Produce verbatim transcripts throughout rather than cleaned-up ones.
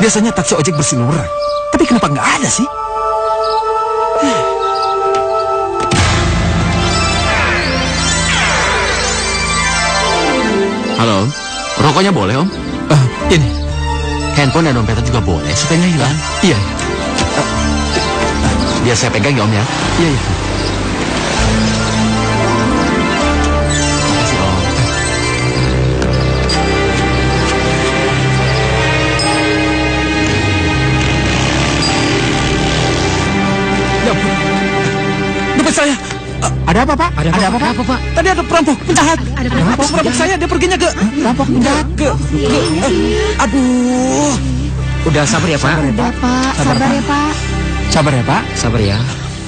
Biasanya taksi ojek berseliweran. Tapi kenapa nggak ada sih? Halo, rokoknya boleh om? Uh, ini. Handphone dan dompetnya juga boleh, supaya nggak hilang. Uh, iya. Uh, uh, Biar saya pegang ya om ya. Iya, iya. Makasih om. Ya ampun. Dompet saya. Uh, Ada apa pak? Ada, Ada apa, apa, apa, pak? Tadi ada perampok penjahat. Ada perampok. Habis perampok saya, dia perginya ke Perampok penjahat. ke, ke, ke uh, aduh. Udah sabar ya pak. Udah Pak, sabar ya Pak. Sabar ya, Pak. Sabar ya.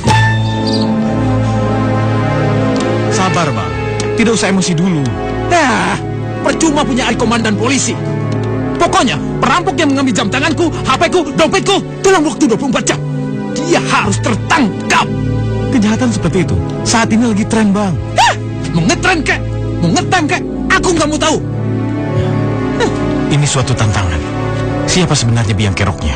Sabar, Bang. Tidak usah emosi dulu. Nah, percuma punya adik komandan polisi. Pokoknya, perampok yang mengambil jam tanganku, H P-ku, dompetku, dalam waktu dua puluh empat jam. Dia harus tertangkap. Kejahatan seperti itu saat ini lagi tren, Bang. Hah? Mau ngetren kek? Mau ngetem kek? Aku nggak mau tahu. Huh. Ini suatu tantangan. Siapa sebenarnya biang keroknya?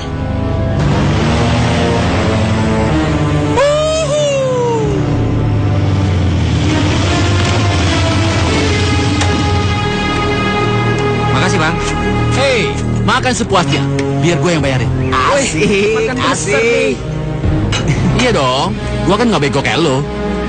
Makasih bang. Hei, Makan sepuasnya, biar gue yang bayarin. asik, asik. Iya dong, gue kan nggak bego kayak lo.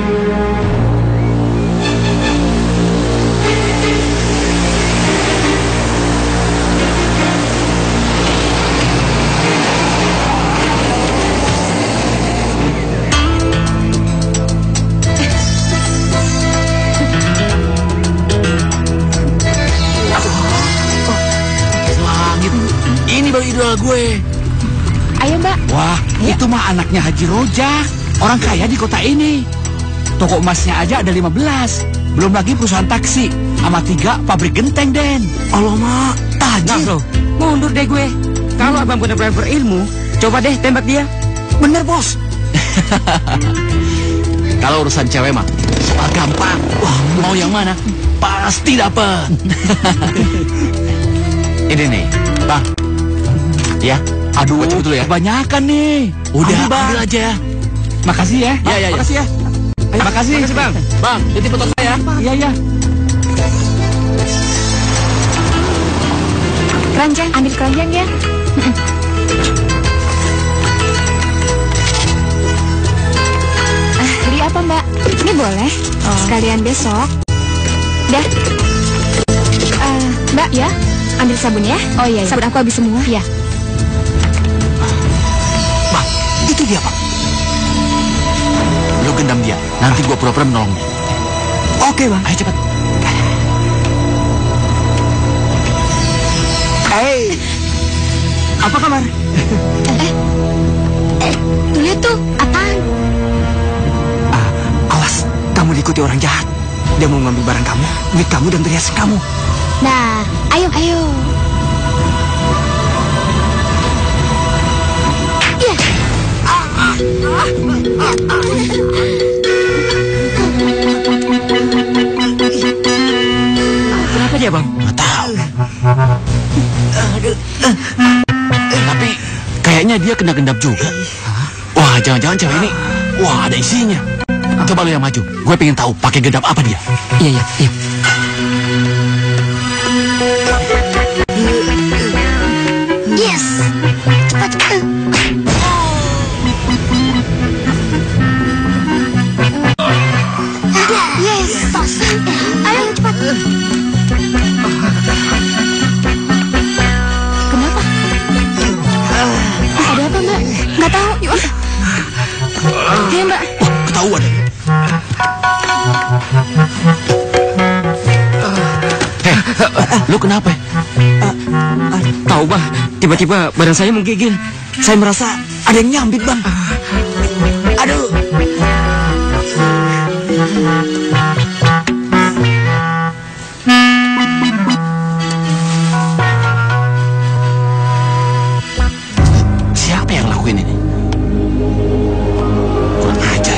Ini baru idola gue. Ayo Mbak. Wah, ya. Itu mah anaknya Haji Rojak. Orang kaya di kota ini. Toko emasnya aja ada lima belas. Belum lagi perusahaan taksi. Sama tiga pabrik genteng, Den. Alamak, tajir. Nah, bro, mundur deh gue. Kalau abang benar-benar berilmu, coba deh tembak dia. Bener, Bos. Kalau urusan cewek mah, soal gampang. Wah, mau yang mana? Pasti dapet. Ini nih, Bang. Ya, aduh, cepet dulu ya. Kebanyakan nih. Udah, Ambil, Bang. ambil aja. Makasih ya. Ya, ya, ya. Makasih ya. Ayo, makasih. Makasih, Bang. Bang, titip foto saya. Iya, iya. Keranjang, ambil keranjang ya. Ah, beli apa Mbak? Ini boleh. Sekalian besok. Dah. Ah, Mbak ya, ambil sabun ya. Oh iya, iya. Sabun aku habis semua. Ya. Bang, itu dia, Pak. Lo gendam dia. Nanti gua pura-pura menolongnya. Oke, Bang. Ayo cepat. Hei. Apa kabar? Eh, eh, lihat tuh, apaan? Ah, awas, kamu diikuti orang jahat. Dia mau ngambil barang kamu, duit kamu dan perhiasan kamu. Nah, ayo, ayo. Ya. Kenapa dia, Bang? Nggak tahu. Tapi kayaknya dia kena gendam juga. Wah, jangan-jangan cewek ini, wah ada isinya. Coba lo yang maju. Gue pengen tahu pakai gendam apa dia. Iya, iya, iya. Yes. Cepat, cepat. Yes. Ayo cepat. Kenapa? Ada apa Mbak? Nggak tahu. Yuk. Hei Mbak. Wah, ketahuan. Hei, lu kenapa? Tahu, Bang. Tiba-tiba badan saya menggigil. Saya merasa ada yang nyambit, Bang. Aduh. Siapa yang lakuin ini? Kurang ajar.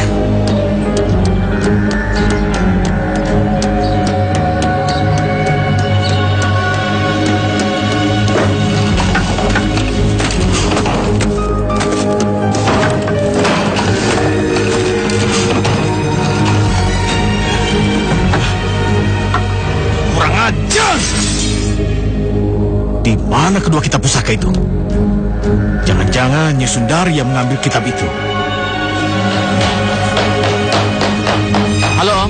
Siapakah itu? Jangan-jangan Nyi Sundari yang mengambil kitab itu. Halo, Om.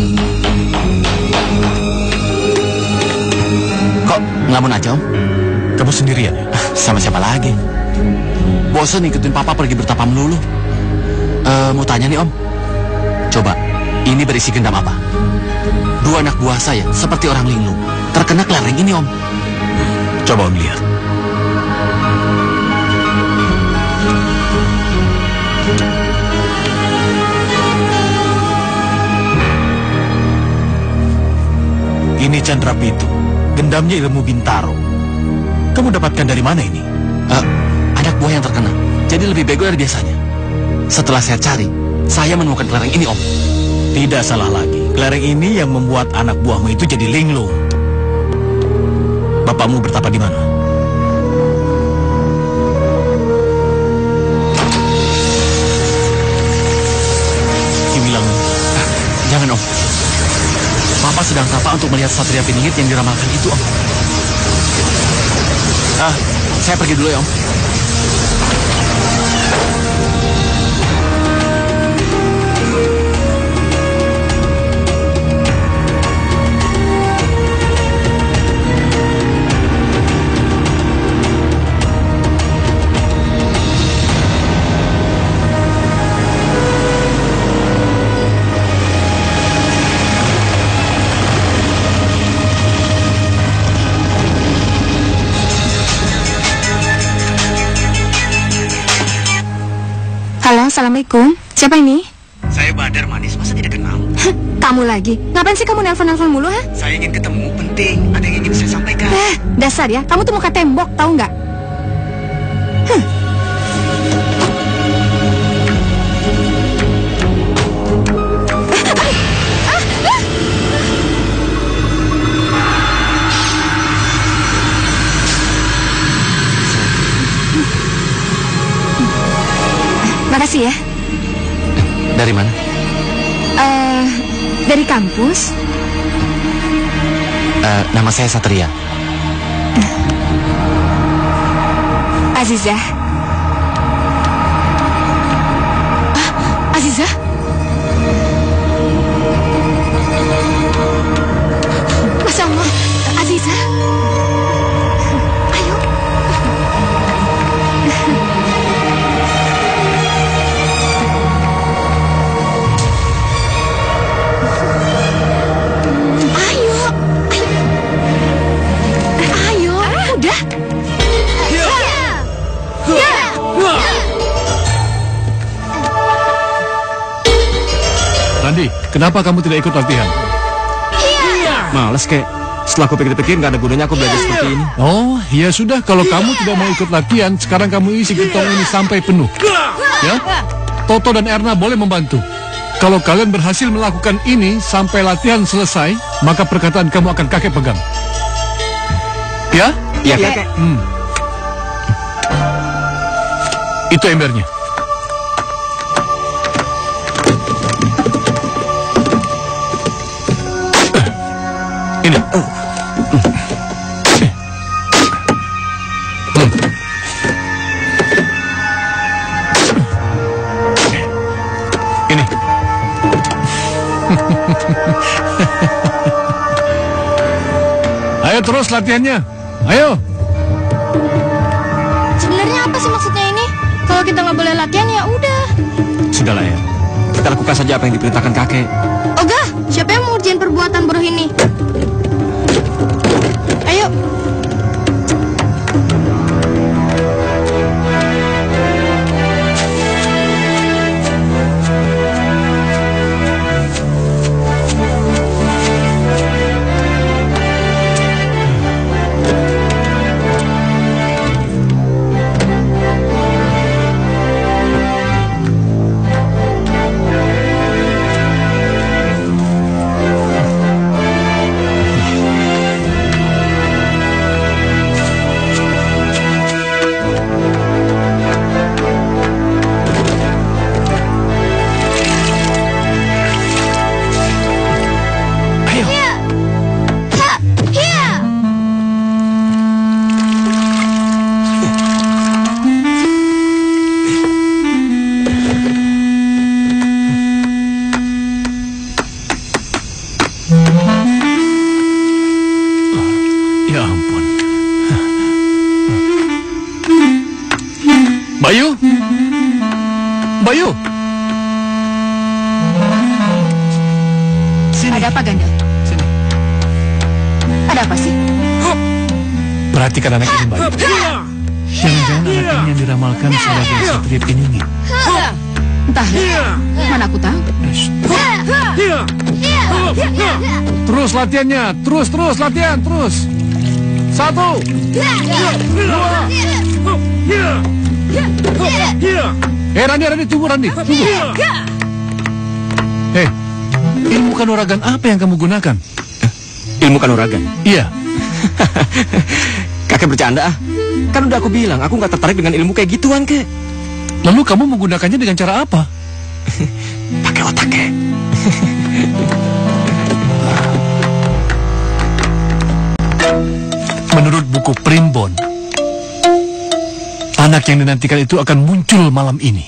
Kok ngelamun aja, Om? Kamu sendirian ya? Sama siapa lagi? Bosan ikutin Papa pergi bertapa melulu. Uh, mau tanya nih, Om. Coba, ini berisi gendam apa? Dua anak buah saya, seperti orang linglung, terkena kelereng ini, Om. Coba Om lihat. Ini Chandra Pitu, gendamnya ilmu Bintaro. Kamu dapatkan dari mana ini? Uh, anak buah yang terkena, jadi lebih bego dari biasanya. Setelah saya cari, saya menemukan kelereng ini, Om. Tidak salah lagi, kelereng ini yang membuat anak buahmu itu jadi linglung. Bapakmu bertapa di mana? Ki bilang, ah, jangan, Om. Papa sedang tapa untuk melihat Satria Piningit yang diramalkan itu, Om. Ah, saya pergi dulu ya, Om. Halo, Assalamualaikum. Siapa ini? Saya Badar Manis, masa tidak kenal? Kamu lagi? Ngapain sih kamu nelpon-nelpon mulu, ha? Saya ingin ketemu, penting. Ada yang ingin saya sampaikan. Eh, dasar ya. Kamu tuh muka tembok, tahu nggak? Huh. Makasih ya. Dari mana? Uh, dari kampus. Uh, nama saya Satria. Azizah. Ah, Azizah? Masya Allah, Azizah. Ayo. Randi, kenapa kamu tidak ikut latihan? Iya. Males kek. Setelah aku pikir-pikir nggak ada gunanya aku belajar seperti ini. Oh, ya sudah. Kalau kamu tidak mau ikut latihan, sekarang kamu isi gentong ini sampai penuh. Ya? Toto dan Erna boleh membantu. Kalau kalian berhasil melakukan ini sampai latihan selesai, maka perkataan kamu akan kakek pegang. Ya? Iya, kakek. Hmm. Itu embernya. Ini. Hmm. Ini. Ayo terus latihannya. Ayo. Sebenarnya apa sih maksudnya ini? Kalau kita nggak boleh latihan ya udah. Sudahlah ya. Kita lakukan saja apa yang diperintahkan kakek. Oga, siapa yang mau ngerjain perbuatan bodoh ini? Ayo. Bayu. Sini. Ada apa, Ganda? Sini. Ada apa sih? Perhatikan anak ini, Bayu. Jangan-jangan anak ini yang diramalkan sebagai satria peningit. Entah, mana aku tahu. Terus latihannya, terus terus latihan, terus. Satu, dua. Eh, Randi, Randi, tunggu, Randi, tunggu. Eh, ilmu kanuragan apa yang kamu gunakan? Ilmu kanuragan? Iya. Kakek bercanda ah. Kan udah aku bilang, aku nggak tertarik dengan ilmu kayak gituan, kek. Lalu kamu menggunakannya dengan cara apa? Pakai otak, kek. Menurut buku Primbon, anak yang dinantikan itu akan muncul malam ini.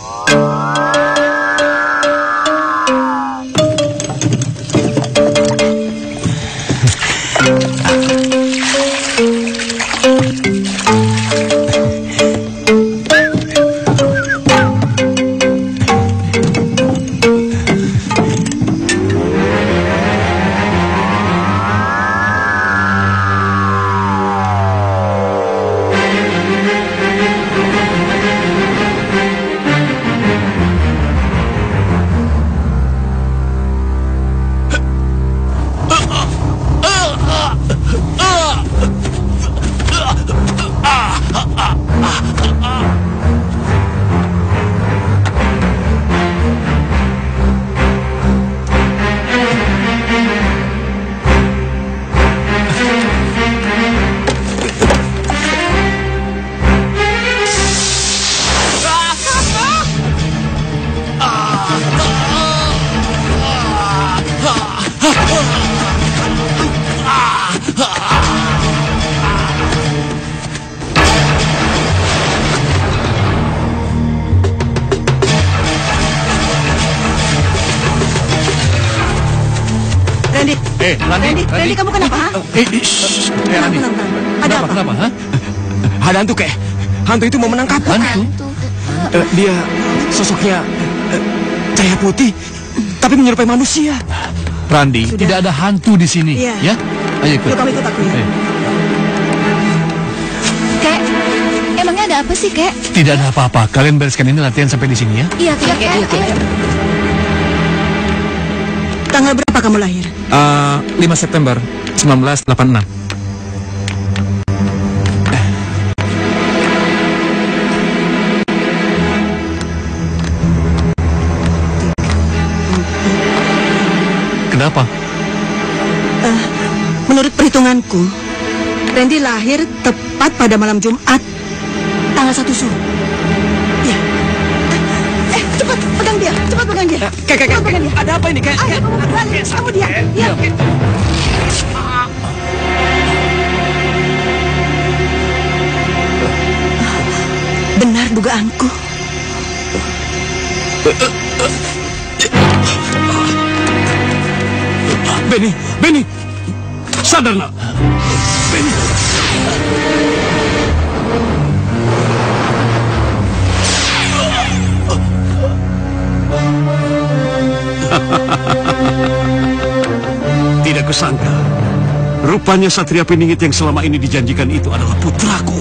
Eh, Randi, Randy, Randy, kamu kenapa? Eh, eh, shh. Eh, Randi. Ada apa? Kenapa, ha? Ada hantu, kek. Hantu itu mau menangkapku. Hantu? Eh, dia sosoknya eh, cahaya putih, tapi menyerupai manusia. Randi, Sudah. tidak ada hantu di sini. Iya. Ya? Ayo ikut. Yuk, kamu ikut aku ya. Eh, Kek, emangnya ada apa sih, Kek? tidak ada apa-apa. Kalian bereskan ini latihan sampai di sini ya. Iya, Kek. Ayo, ayo. Tanggal berapa kamu lahir? Uh, lima September seribu sembilan ratus delapan puluh enam. Kenapa? Uh, menurut perhitunganku, Randy lahir tepat pada malam Jumat, tanggal satu Syuro. Ya. Eh, eh, cepat pegang dia, cepat pegang dia. Kek, kek, Cepat kek, pegang dia. ada apa ini, kek? Ayo, kamu berani, kamu dia. Ya. Benar dugaanku. Benny, Benny, sadarlah. Benny. Tidak kusangka, rupanya Satria Peningit yang selama ini dijanjikan itu adalah putraku.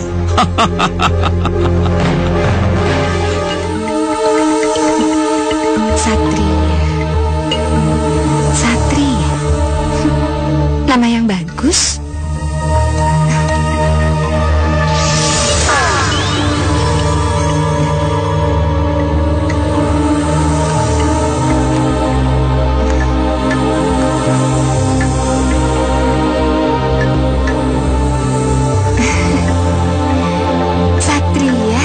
Satria. Satria. Nama yang bagus. Satria.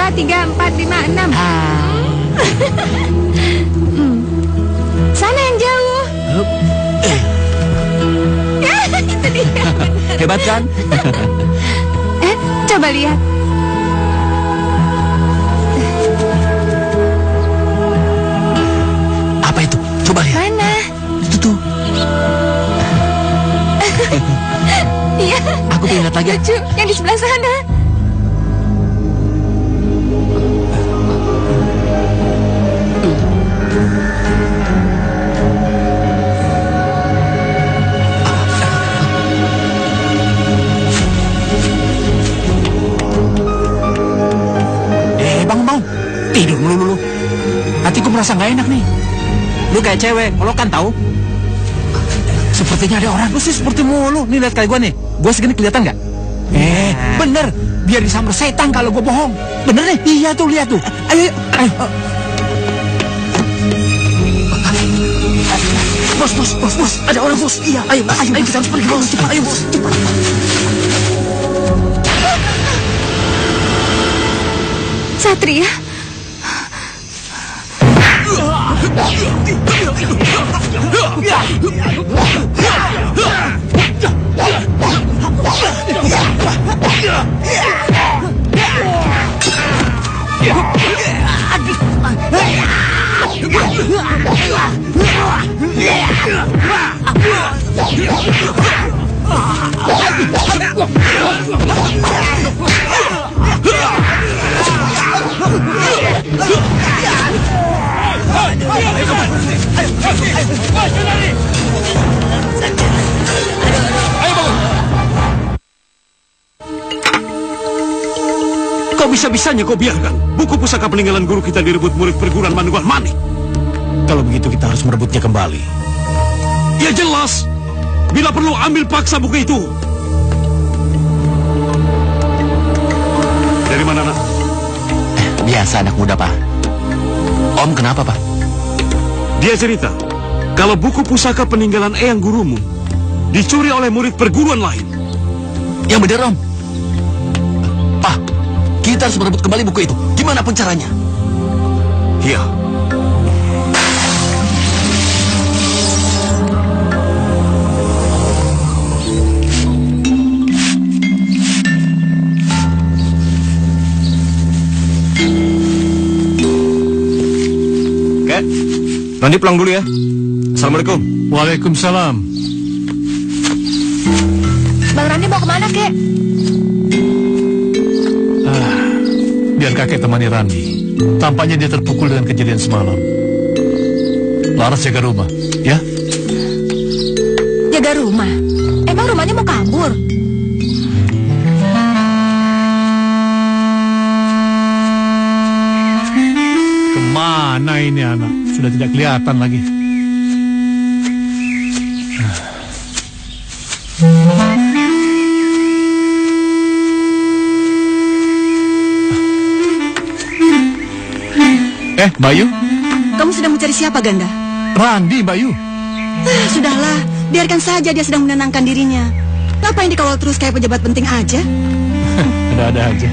dua, tiga, empat, lima, enam. Hmm. Sana yang jauh. Eh. Itu dia. Hebat kan? Eh, coba lihat. Apa itu? Coba lihat. Mana? Itu tuh. Iya. Aku pengen lihat lagi. Lucu, yang di sebelah sana. Eh, bang, bang. Tidur melulu lu. Hatiku merasa nggak enak nih. Lu kayak cewek, olokan tahu? Sepertinya ada orang. Lu sih seperti mulu. Nih lihat kayak gua nih. Gua segini kelihatan nggak? Eh, bener. Biar disamber setan kalau gua bohong. Bener nih. Iya tuh, lihat tuh. Ayo, ayo. Bos, bos, bos, bos. Ada orang, bos. Iya, ayo, ayo, ayo kita harus pergi, bos. Cepat, ayo, bos. Cepat. Satria. Kok bisa-bisanya kau biarkan buku pusaka peninggalan guru kita direbut murid perguruan Manunggal Manik? Kalau begitu kita harus merebutnya kembali. Ya jelas. Bila perlu ambil paksa buku itu. Dari mana, nak? Biasa anak muda, Pak. Om kenapa, Pak? Dia cerita kalau buku pusaka peninggalan eyang gurumu dicuri oleh murid perguruan lain. Yang bener, Om. Pak, kita harus merebut kembali buku itu. Gimana pun caranya. Iya. Kek, Randi pulang dulu ya. Assalamualaikum. Waalaikumsalam. Bang Randi mau kemana, Kek? Ah, biar kakek temani Randi. Tampaknya dia terpukul dengan kejadian semalam. Laras jaga rumah, ya? Jaga rumah? Emang rumahnya mau kabur? Kemana ini anak? Sudah tidak kelihatan lagi. Eh, Bayu? Kamu sedang mencari siapa, Ganda? Randi, Bayu. Ah, sudahlah, biarkan saja dia sedang menenangkan dirinya. Ngapain dikawal terus kayak pejabat penting aja? Ada-ada aja.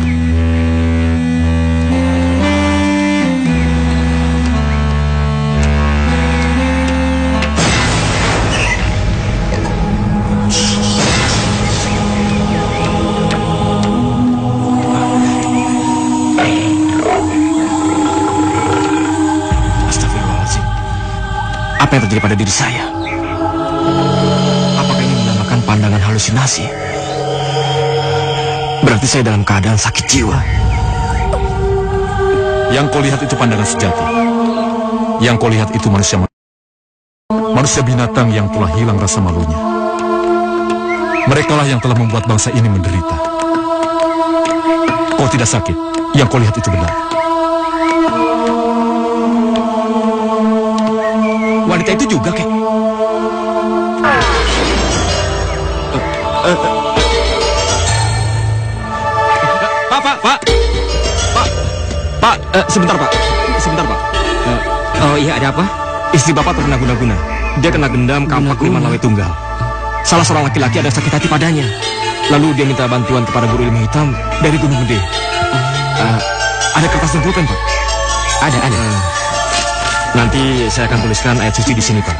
Apa yang terjadi pada diri saya? Apakah ini dinamakan pandangan halusinasi? Berarti saya dalam keadaan sakit jiwa. Yang kau lihat itu pandangan sejati. Yang kau lihat itu manusia manusia binatang yang telah hilang rasa malunya. Merekalah yang telah membuat bangsa ini menderita. Kau tidak sakit. Yang kau lihat itu benar. Wanita itu juga, Kek. Pak, Pak, Pak. Pak. Pak, uh, sebentar, Pak. Sebentar, Pak. Uh, oh iya, ada apa? Istri Bapak terkena guna-guna. Dia kena gendam kampak lima lawe tunggal. Salah seorang laki-laki ada sakit hati padanya. Lalu dia minta bantuan kepada guru ilmu hitam dari Gunung Gede. Uh, Ada kertas dan pulpen, Pak? Ada, ada. Uh, nanti saya akan tuliskan ayat suci di sini, Pak.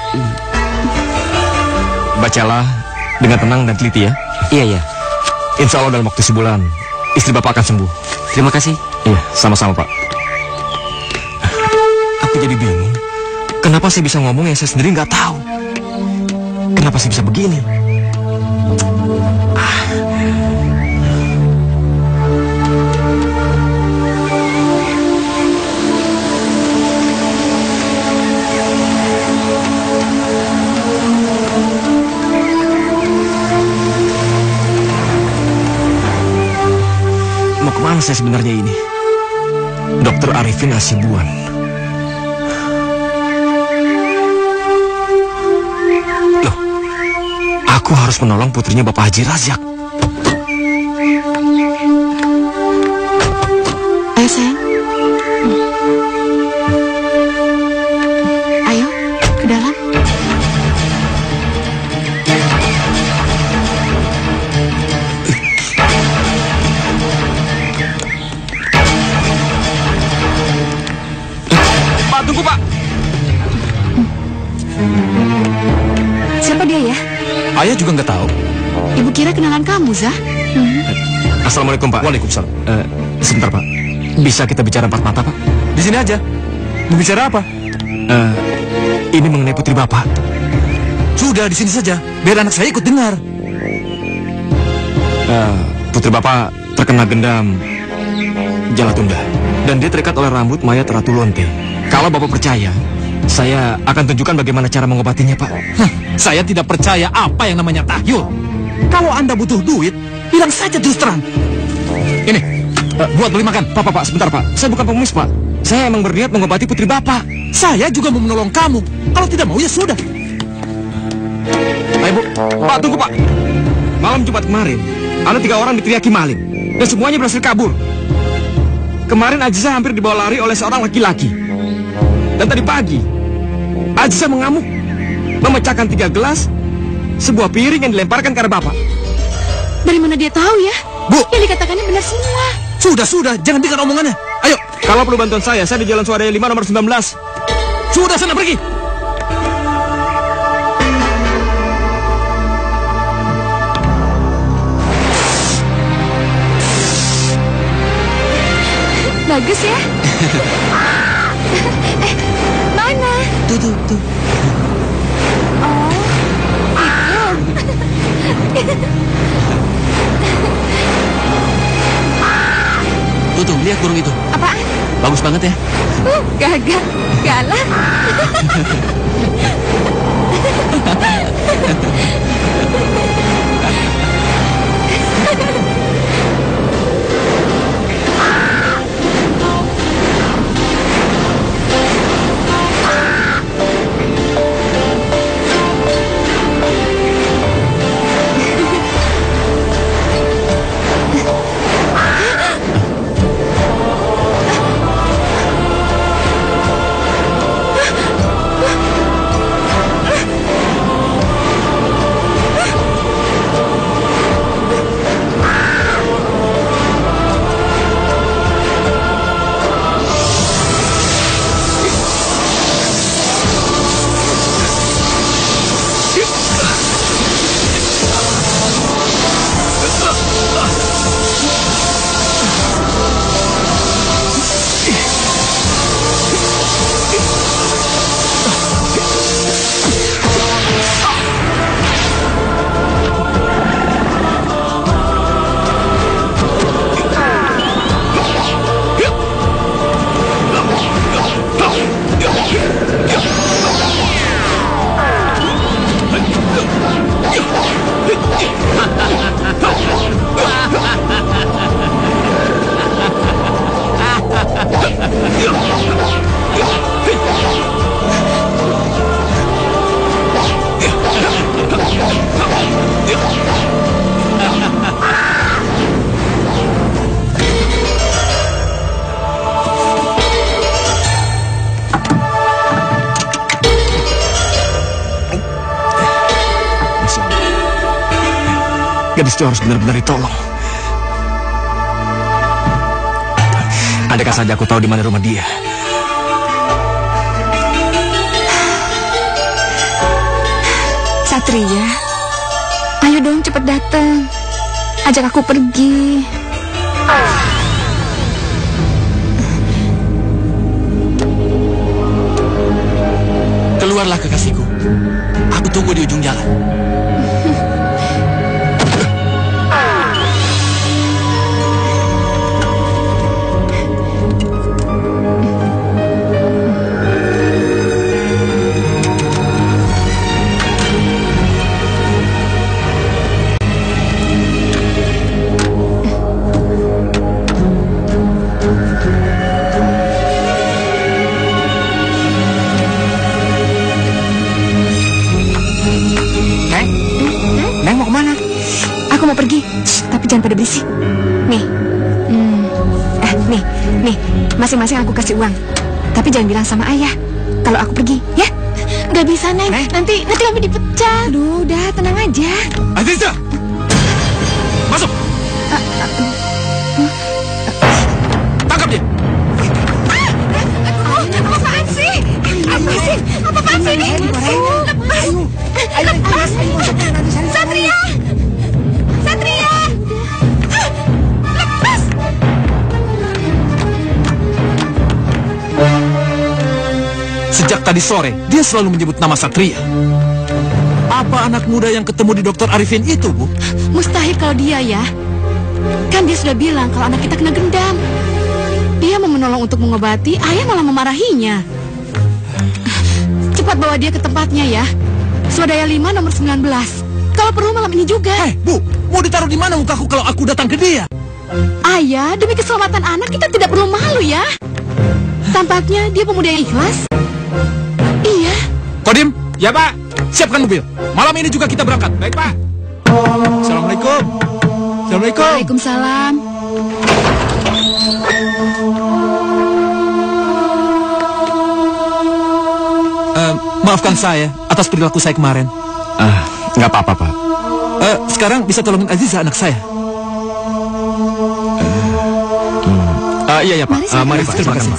Bacalah dengan tenang dan teliti ya. Iya, iya. Insya Allah dalam waktu sebulan istri Bapak akan sembuh. Terima kasih. Iya, sama-sama, Pak. Aku jadi bingung. Kenapa saya bisa ngomong yang saya sendiri nggak tahu? Kenapa saya bisa begini? Ah. Mau kemana saya sebenarnya ini? Dokter Arifin Hasibuan. Loh, aku harus menolong putrinya Bapak Haji Razak. Ayo sayang. Ayo, ke dalam. Pak, tunggu Pak. Siapa dia ya? Ayah juga nggak tahu. Ibu kira kenalan kamu, Zah. Assalamualaikum Pak. Waalaikumsalam. Eh, sebentar Pak. Bisa kita bicara empat mata Pak? Di sini aja. Mau bicara apa? Eh, ini mengenai putri Bapak. Sudah, di sini saja. Biar anak saya ikut dengar. Eh, putri Bapak terkena gendam Jalatunda. Dan dia terikat oleh rambut mayat Ratu Lonte. Kalau Bapak percaya, saya akan tunjukkan bagaimana cara mengobatinya, Pak. Hah, saya tidak percaya apa yang namanya tahyul. Kalau Anda butuh duit, bilang saja terus terang. Ini, uh, buat beli makan. Pak, Pak, Pak, sebentar, Pak. Saya bukan pengemis, Pak. Saya emang berniat mengobati putri Bapak. Saya juga mau menolong kamu. Kalau tidak mau, ya sudah. Ayo, Bu. Pak, tunggu, Pak. Malam Jumat kemarin, ada tiga orang diteriaki maling. Dan semuanya berhasil kabur. Kemarin Aziza hampir dibawa lari oleh seorang laki-laki. Dan tadi pagi, Aziza mengamuk, memecahkan tiga gelas, sebuah piring yang dilemparkan ke arah Bapak. Dari mana dia tahu ya? Bu. Yang dikatakannya benar semua. Sudah, sudah. Jangan dengar omongannya. Ayo. Kalau perlu bantuan saya, saya di Jalan Swadaya lima nomor sembilan belas. Sudah, sana pergi. Bagus ya? eh, mana? Tuh, tuh, tuh. Oh, itu. Tuh, tuh, lihat burung itu. Apaan? Bagus banget ya. Uh, gagak, galak. Gadis itu harus benar-benar ditolong. Andaikan saja aku tahu di mana rumah dia. Satria, ayo dong cepet datang. Ajak aku pergi. Keluarlah kekasihku. Aku tunggu di ujung jalan. Mau pergi, shh, tapi jangan pada berisik. Nih, hmm, eh, nih, nih, masing-masing aku kasih uang. Tapi jangan bilang sama ayah kalau aku pergi, ya? Gak bisa, Neng. Neng? Nanti, nanti kami dipecat. Aduh, udah, tenang aja. Aziza, masuk. Uh, uh, uh, Tangkap dia. Ah, aduh, apaan sih? Apa sih? Apaan sih ini? Lepas, lepas. Satria. Satria! Ah, lepas! Sejak tadi sore, dia selalu menyebut nama Satria. Apa anak muda yang ketemu di dokter Arifin itu, Bu? Mustahil kalau dia ya. Kan dia sudah bilang kalau anak kita kena gendam. Dia mau menolong untuk mengobati, ayah malah memarahinya. Cepat bawa dia ke tempatnya ya. Swadaya lima nomor sembilan belas. Kalau perlu malam ini juga. Hei, Bu, mau ditaruh di mana mukaku kalau aku datang ke dia? Ayah, demi keselamatan anak kita tidak perlu malu ya. Tampaknya dia pemuda yang ikhlas. Iya. Kodim? Ya, Pak. Siapkan mobil. Malam ini juga kita berangkat. Baik, Pak. Assalamualaikum. Assalamualaikum. Waalaikumsalam. Uh, maafkan saya atas perilaku saya kemarin. Ah, nggak apa-apa, Pak. Uh, sekarang bisa tolongin Aziza anak saya. Uh, iya, ya, Pak. Mari, uh, mari, Pak. Terima kasih. Pak.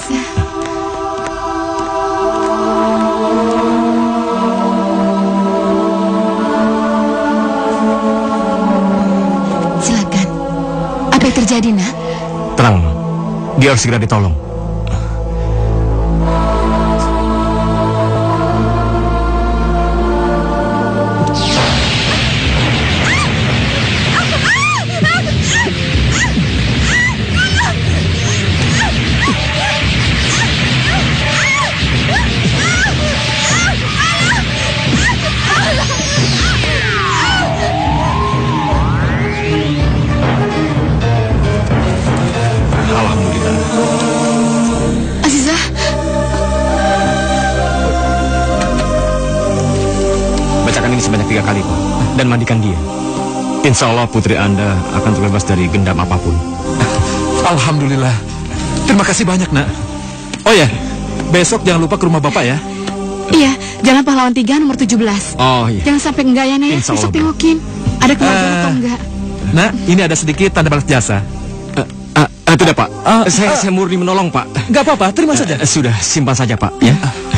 Silakan. Apa yang terjadi, Nak? Tenang, dia harus segera ditolong. Sebanyak tiga kali, Pak. Dan mandikan dia. Insya Allah putri Anda akan terbebas dari gendam apapun. Alhamdulillah. Terima kasih banyak, Nak. Oh ya, besok jangan lupa ke rumah Bapak ya. Iya, Jalan Pahlawan tiga nomor tujuh belas. Oh iya. Jangan sampai enggak ya, Nak. Insya Besok Allah, tengokin. Ada keluarga Eh. atau enggak? Nak, ini ada sedikit tanda balas jasa. Uh, uh, uh, tidak, Pak. Ah, saya, ah. saya murni menolong, Pak. Gak apa-apa, terima saja. Uh, sudah, simpan saja, Pak. Ya.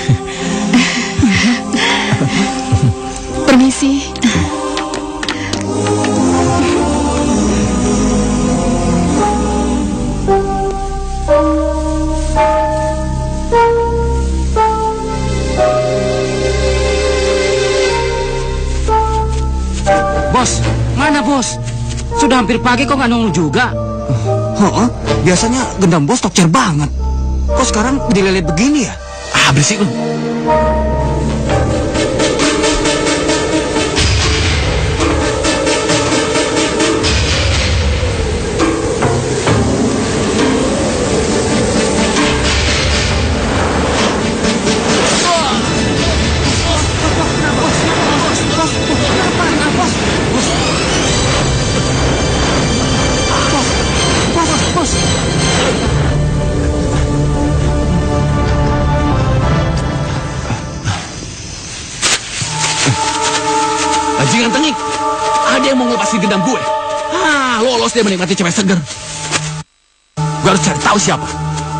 Permisi. Bos, mana bos? Sudah hampir pagi kok nggak nongol juga? Heeh, biasanya gendam bos tokcer banget. Kok sekarang dilelet begini ya? Ah, berisik lu. Bajingan tengik, ada yang mau ngelepasin gendam gue. Ah, lolos dia menikmati cewek seger. Gue harus cari tahu siapa.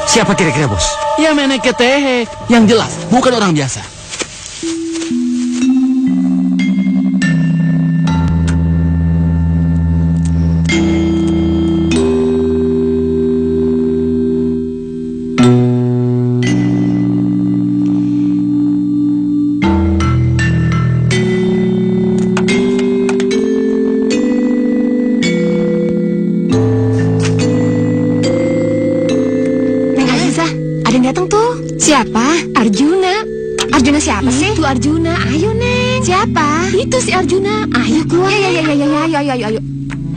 Siapa kira-kira, Bos? Ya Meneketehe. Yang jelas, bukan orang biasa. Siapa? Arjuna. Arjuna siapa sih? Itu Arjuna. Ayo, Neng. Siapa? Itu si Arjuna. Ayo keluar. Ya, ya, ya, ya, ya, ayo, ayo, ayo.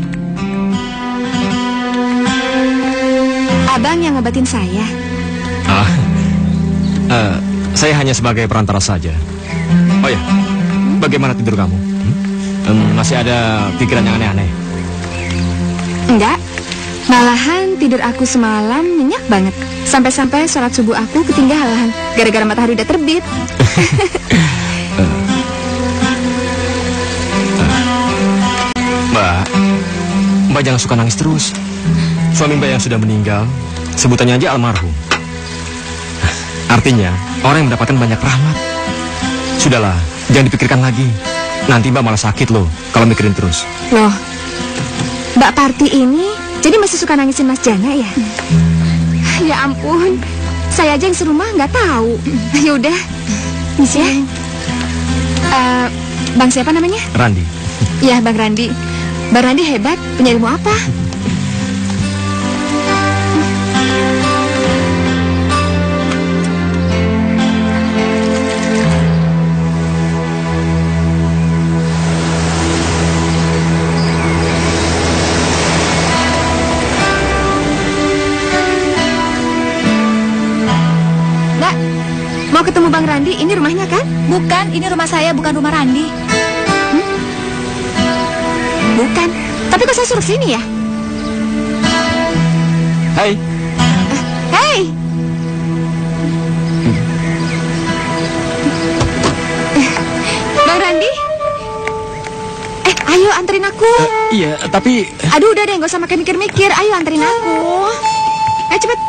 Abang yang ngobatin saya. Ah, uh, saya hanya sebagai perantara saja. Oh ya, bagaimana tidur kamu? Hmm? Um, masih ada pikiran yang aneh-aneh? Enggak. Malahan tidur aku semalam nyenyak banget. Sampai-sampai sholat subuh aku ketinggalan gara-gara matahari udah terbit. Mbak, Mbak jangan suka nangis terus. Suami Mbak yang sudah meninggal, sebutannya aja almarhum. Artinya, orang yang mendapatkan banyak rahmat. Sudahlah, jangan dipikirkan lagi. Nanti Mbak malah sakit loh kalau mikirin terus. Loh, Mbak Parti ini jadi masih suka nangisin Mas Jana ya? Ya ampun, saya aja yang serumah nggak tahu. Ya udah, bisa. Uh, bang siapa namanya? Randi. Ya, Bang Randi. Bang Randi hebat, punya ilmu apa? Mau ketemu Bang Randi, ini rumahnya kan? Bukan, ini rumah saya, bukan rumah Randi. Hmm? Bukan, tapi kok saya suruh sini ya? Hai. Uh, Hei. Bang Randi? Eh, ayo anterin aku. Uh, iya, tapi... Aduh, udah deh, gak usah makin mikir-mikir. Ayo anterin aku. Ayo cepet.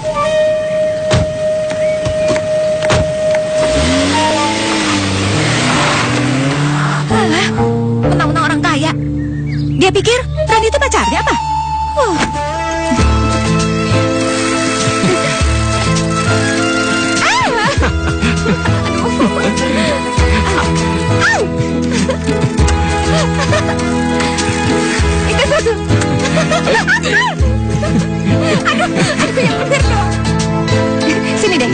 Dia pikir Randi itu pacarnya apa? Oh. Itu susu. Aduh, aduh yang bener dong. Sini deh.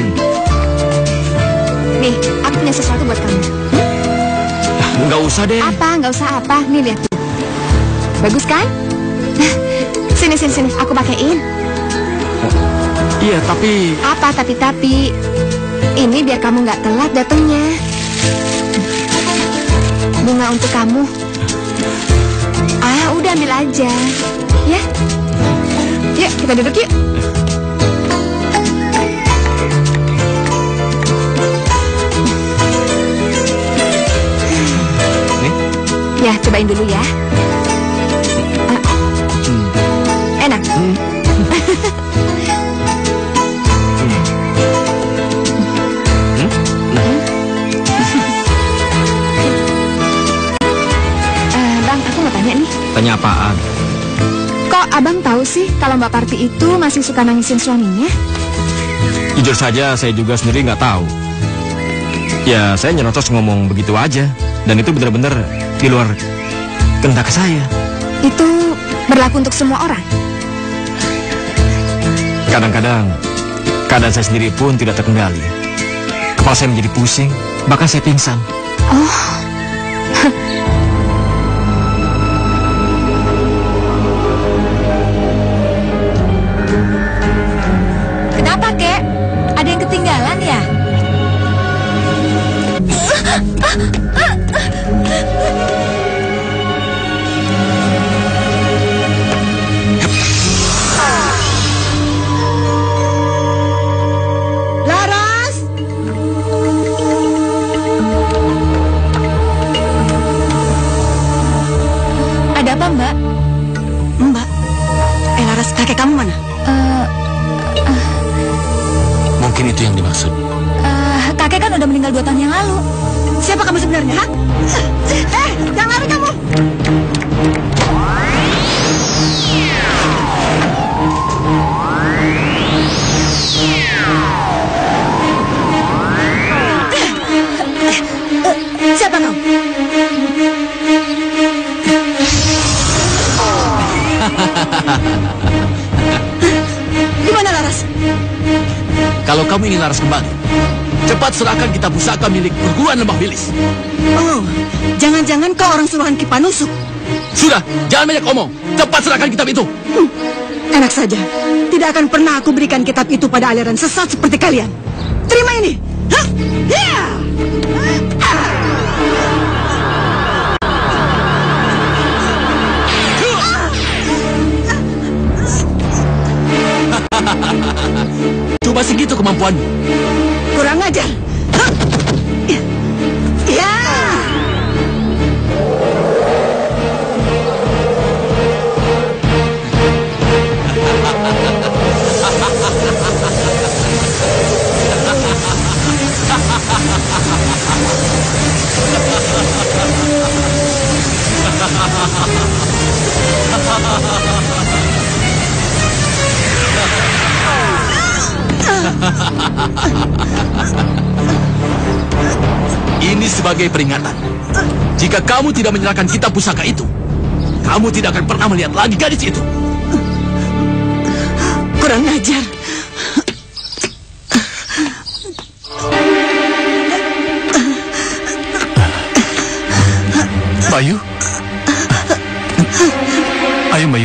Nih, aku punya sesuatu buat kamu. Nggak usah deh. Apa? Nggak usah apa? Nih lihat. Bagus kan? Sini, sini, sini. Aku pakein. Iya, tapi... Apa tapi-tapi? Ini biar kamu nggak telat datangnya. Bunga untuk kamu. Ah, udah ambil aja. Ya. Yuk, kita duduk yuk. Nih. Ya, cobain dulu ya. Enak. Hmm. Hmm? Nah. uh, bang, aku mau tanya nih. Tanya apaan? Kok abang tahu sih kalau Mbak Parti itu masih suka nangisin suaminya? Jujur saja, saya juga sendiri nggak tahu. Ya, saya nyerocos ngomong begitu aja. Dan itu benar-benar di luar kehendak saya. Itu berlaku untuk semua orang? Kadang-kadang, keadaan saya sendiri pun tidak terkendali. Kepala saya menjadi pusing, bahkan saya pingsan. Oh. Kenapa, Kek? Ada yang ketinggalan ya? Ada apa, Mbak? Mbak, eh Laras, kakek kamu mana? Uh, uh, Mungkin itu yang dimaksud. Uh, kakek kan udah meninggal dua tahun yang lalu. Siapa kamu sebenarnya, ha? Eh, jangan lari kamu! Siapa kau? Di mana Laras? Kalau kamu ingin Laras kembali, cepat serahkan kitab pusaka milik perguruan Lembah Wilis. Oh, jangan-jangan kau orang suruhan Ki Panusuk. Sudah, jangan banyak omong. Cepat serahkan kitab itu. Hmm, enak saja. Tidak akan pernah aku berikan kitab itu pada aliran sesat seperti kalian. Terima ini. Hah? Ya! Cuma segitu kemampuanmu. Kurang ajar. Hah? Ya! Ini sebagai peringatan. Jika kamu tidak menyerahkan kitab pusaka itu, kamu tidak akan pernah melihat lagi gadis itu. Kurang ajar. Bayu? Ayo, Bayu.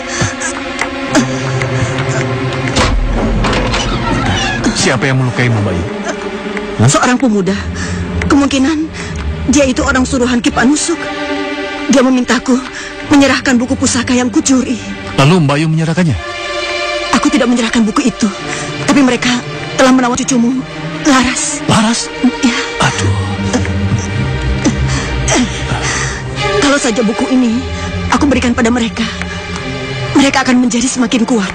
Siapa yang melukaimu, Bayu? Seorang pemuda. Kemungkinan dia itu orang suruhan Ki Panusuk. Dia memintaku menyerahkan buku pusaka yang kucuri. Lalu Bayu menyerahkannya? Aku tidak menyerahkan buku itu. Tapi mereka telah menawar cucumu, Laras. Laras? Ya. Aduh. Kalau saja buku ini aku berikan pada mereka, mereka akan menjadi semakin kuat.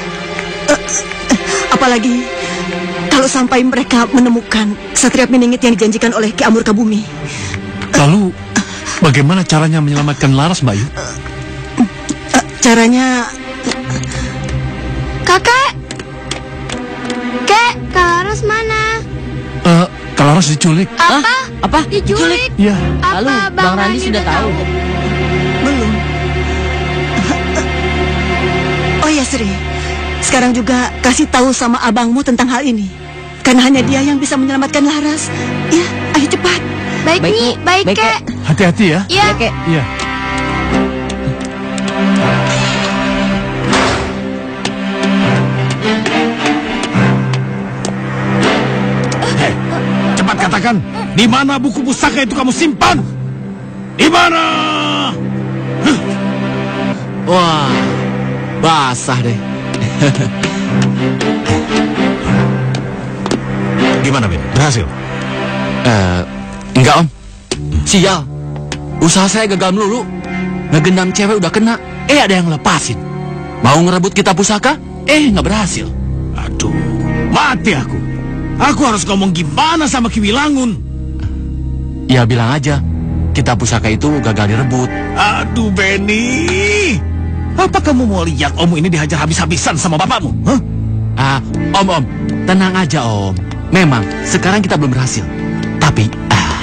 Apalagi kalau sampai mereka menemukan Satria Piningit yang dijanjikan oleh Ki Amurkabumi. Lalu, bagaimana caranya menyelamatkan Laras, Bayu? Caranya... Kakek! Kek, Kak Laras mana? Uh, Kak Laras diculik. Apa? Apa? Diculik? Iya. Apa Lalu, Bang Randi sudah tahu? Belum. Oh ya, Sri. Sekarang juga kasih tahu sama abangmu tentang hal ini. Karena hanya dia yang bisa menyelamatkan Laras. Ya, ayo cepat. Baik, Baik, Nyi. Bu. Baik, Baik, Kek. Hati-hati ya. Iya. Ya, Kek. Iya. Hei, cepat katakan, di mana buku pusaka itu kamu simpan? Di mana? Huh. Wah, basah deh. Gimana, Ben? Berhasil? Eh, enggak, Om. Sial. Usaha saya gagal melulu. Ngegendam cewek udah kena, eh ada yang lepasin. Mau ngerebut kitab pusaka, eh nggak berhasil. Aduh, mati aku. Aku harus ngomong gimana sama Ki Wilangun? Ya bilang aja, kitab pusaka itu gagal direbut. Aduh, Benny. Apa kamu mau lihat Om ini dihajar habis-habisan sama bapakmu? Huh? Ah, Om, Om, tenang aja, Om. Memang, sekarang kita belum berhasil. Tapi, ah,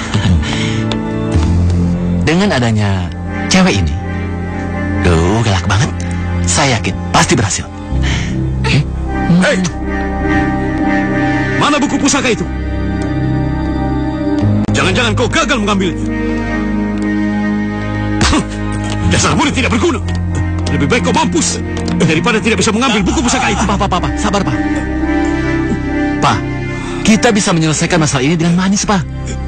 dengan adanya cewek ini, duh, galak banget. Saya yakin, pasti berhasil. Hei! Mana buku pusaka itu? Jangan-jangan kau gagal mengambilnya. Dasar murid tidak berguna. Lebih baik kau mampus daripada tidak bisa mengambil buku pusaka itu. Pak, pak, pak, pak, sabar, Pak. Pak, kita bisa menyelesaikan masalah ini dengan manis, Pak.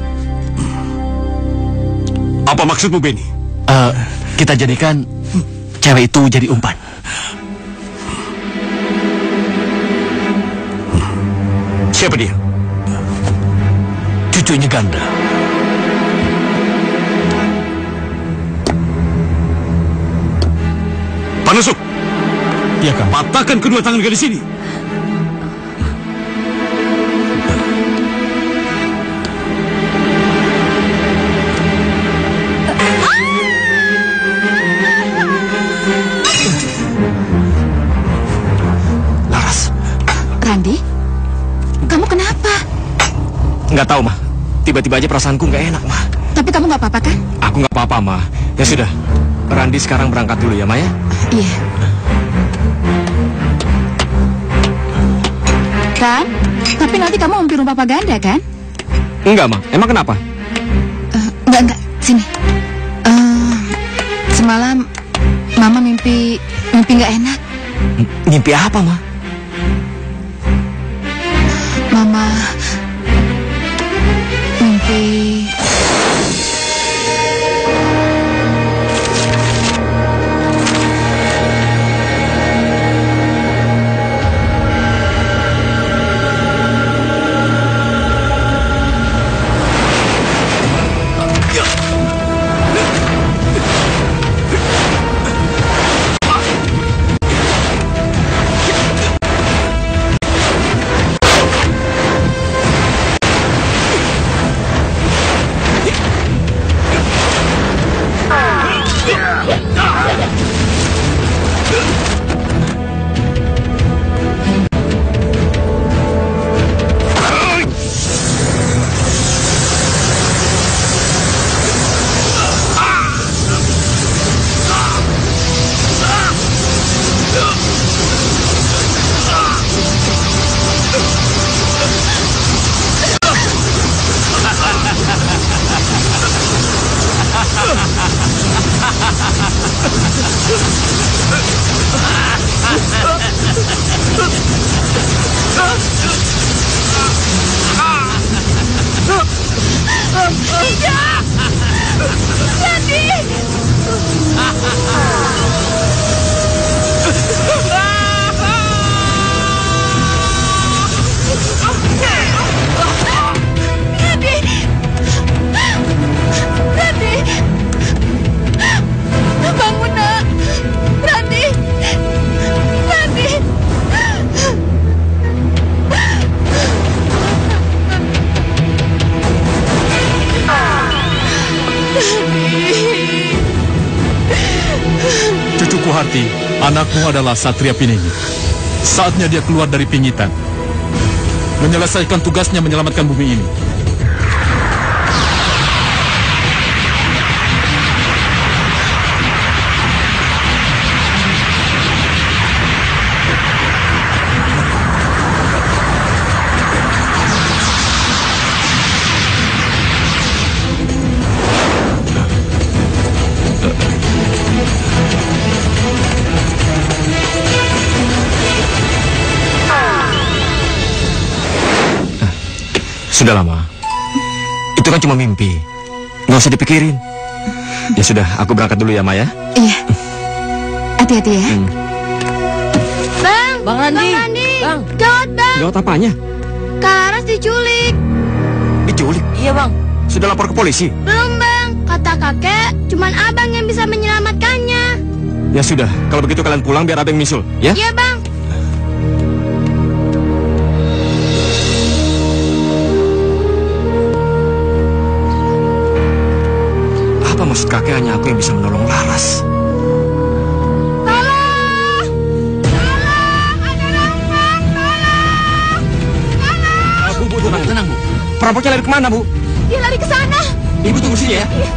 Apa maksudmu, Benny? Uh, kita jadikan cewek itu jadi umpan. Siapa dia? Cucunya Ganda. Panusuk, Iya, Kang. patahkan kedua tangan gadis ini. Nggak tahu, mah. Tiba-tiba aja perasaanku nggak enak, mah. Tapi kamu nggak apa-apa kan? Aku nggak apa-apa, mah. Ya sudah, Randi sekarang berangkat dulu ya, Maya. Iya. Kan? Tapi nanti kamu mampir rumah Papa Ganda, kan? Enggak, mah. Emang kenapa? Uh, enggak, enggak. Sini. Uh, semalam Mama mimpi mimpi nggak enak. Mimpi apa, mah? Mama mimpi Harti, anakmu adalah Satria Piningit. Saatnya dia keluar dari pingitan, menyelesaikan tugasnya menyelamatkan bumi ini. Sudah lama. Itu kan cuma mimpi. Nggak usah dipikirin. Ya sudah, aku berangkat dulu ya, Maya. Iya. Hati-hati ya. Hmm. Bang, Bang Randi. Bang Randi. Bang. Gawat, Bang. Gawat apanya? Karas diculik. Diculik? Iya, Bang. Sudah lapor ke polisi? Belum, Bang. Kata kakek, cuman abang yang bisa menyelamatkannya. Ya sudah, kalau begitu kalian pulang biar abang misul, ya? Iya, Bang. Apa maksud kakek hanya aku yang bisa menolong Laras? Tolong! Tolong! Ada rampok! Tolong! Tolong! Bu, bu, tenang, tenang, Bu. Perampoknya lari kemana, Bu? Dia lari ke sana. Ibu tunggu sini ya. Iya.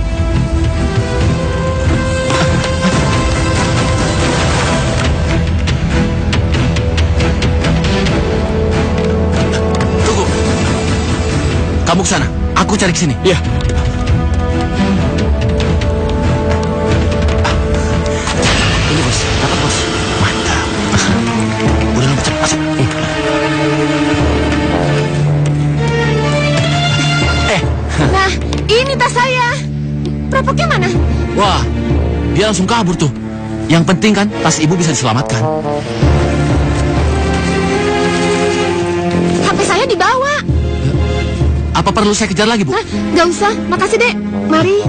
Tunggu. Kamu ke sana, aku cari ke sini. Iya. Ini bos, dapat bos. Mantap. Udah lebih cepat masuk. Eh. Nah, ini tas saya. Perampoknya mana? Wah, dia langsung kabur tuh. Yang penting kan tas ibu bisa diselamatkan. H P saya dibawa. Apa perlu saya kejar lagi, Bu? Hah, nggak usah. Makasih, Dek. Mari.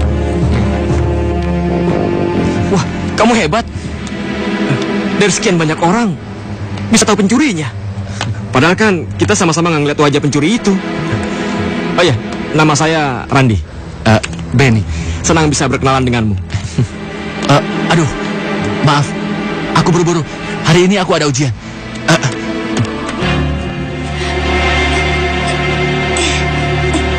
Wah, kamu hebat. Dari sekian banyak orang, bisa tahu pencurinya. Padahal kan kita sama-sama nggak ngeliat wajah pencuri itu. Oh ya, nama saya Randi. Uh, Benny. Senang bisa berkenalan denganmu. uh, aduh, maaf. Aku buru-buru. Hari ini aku ada ujian. Uh,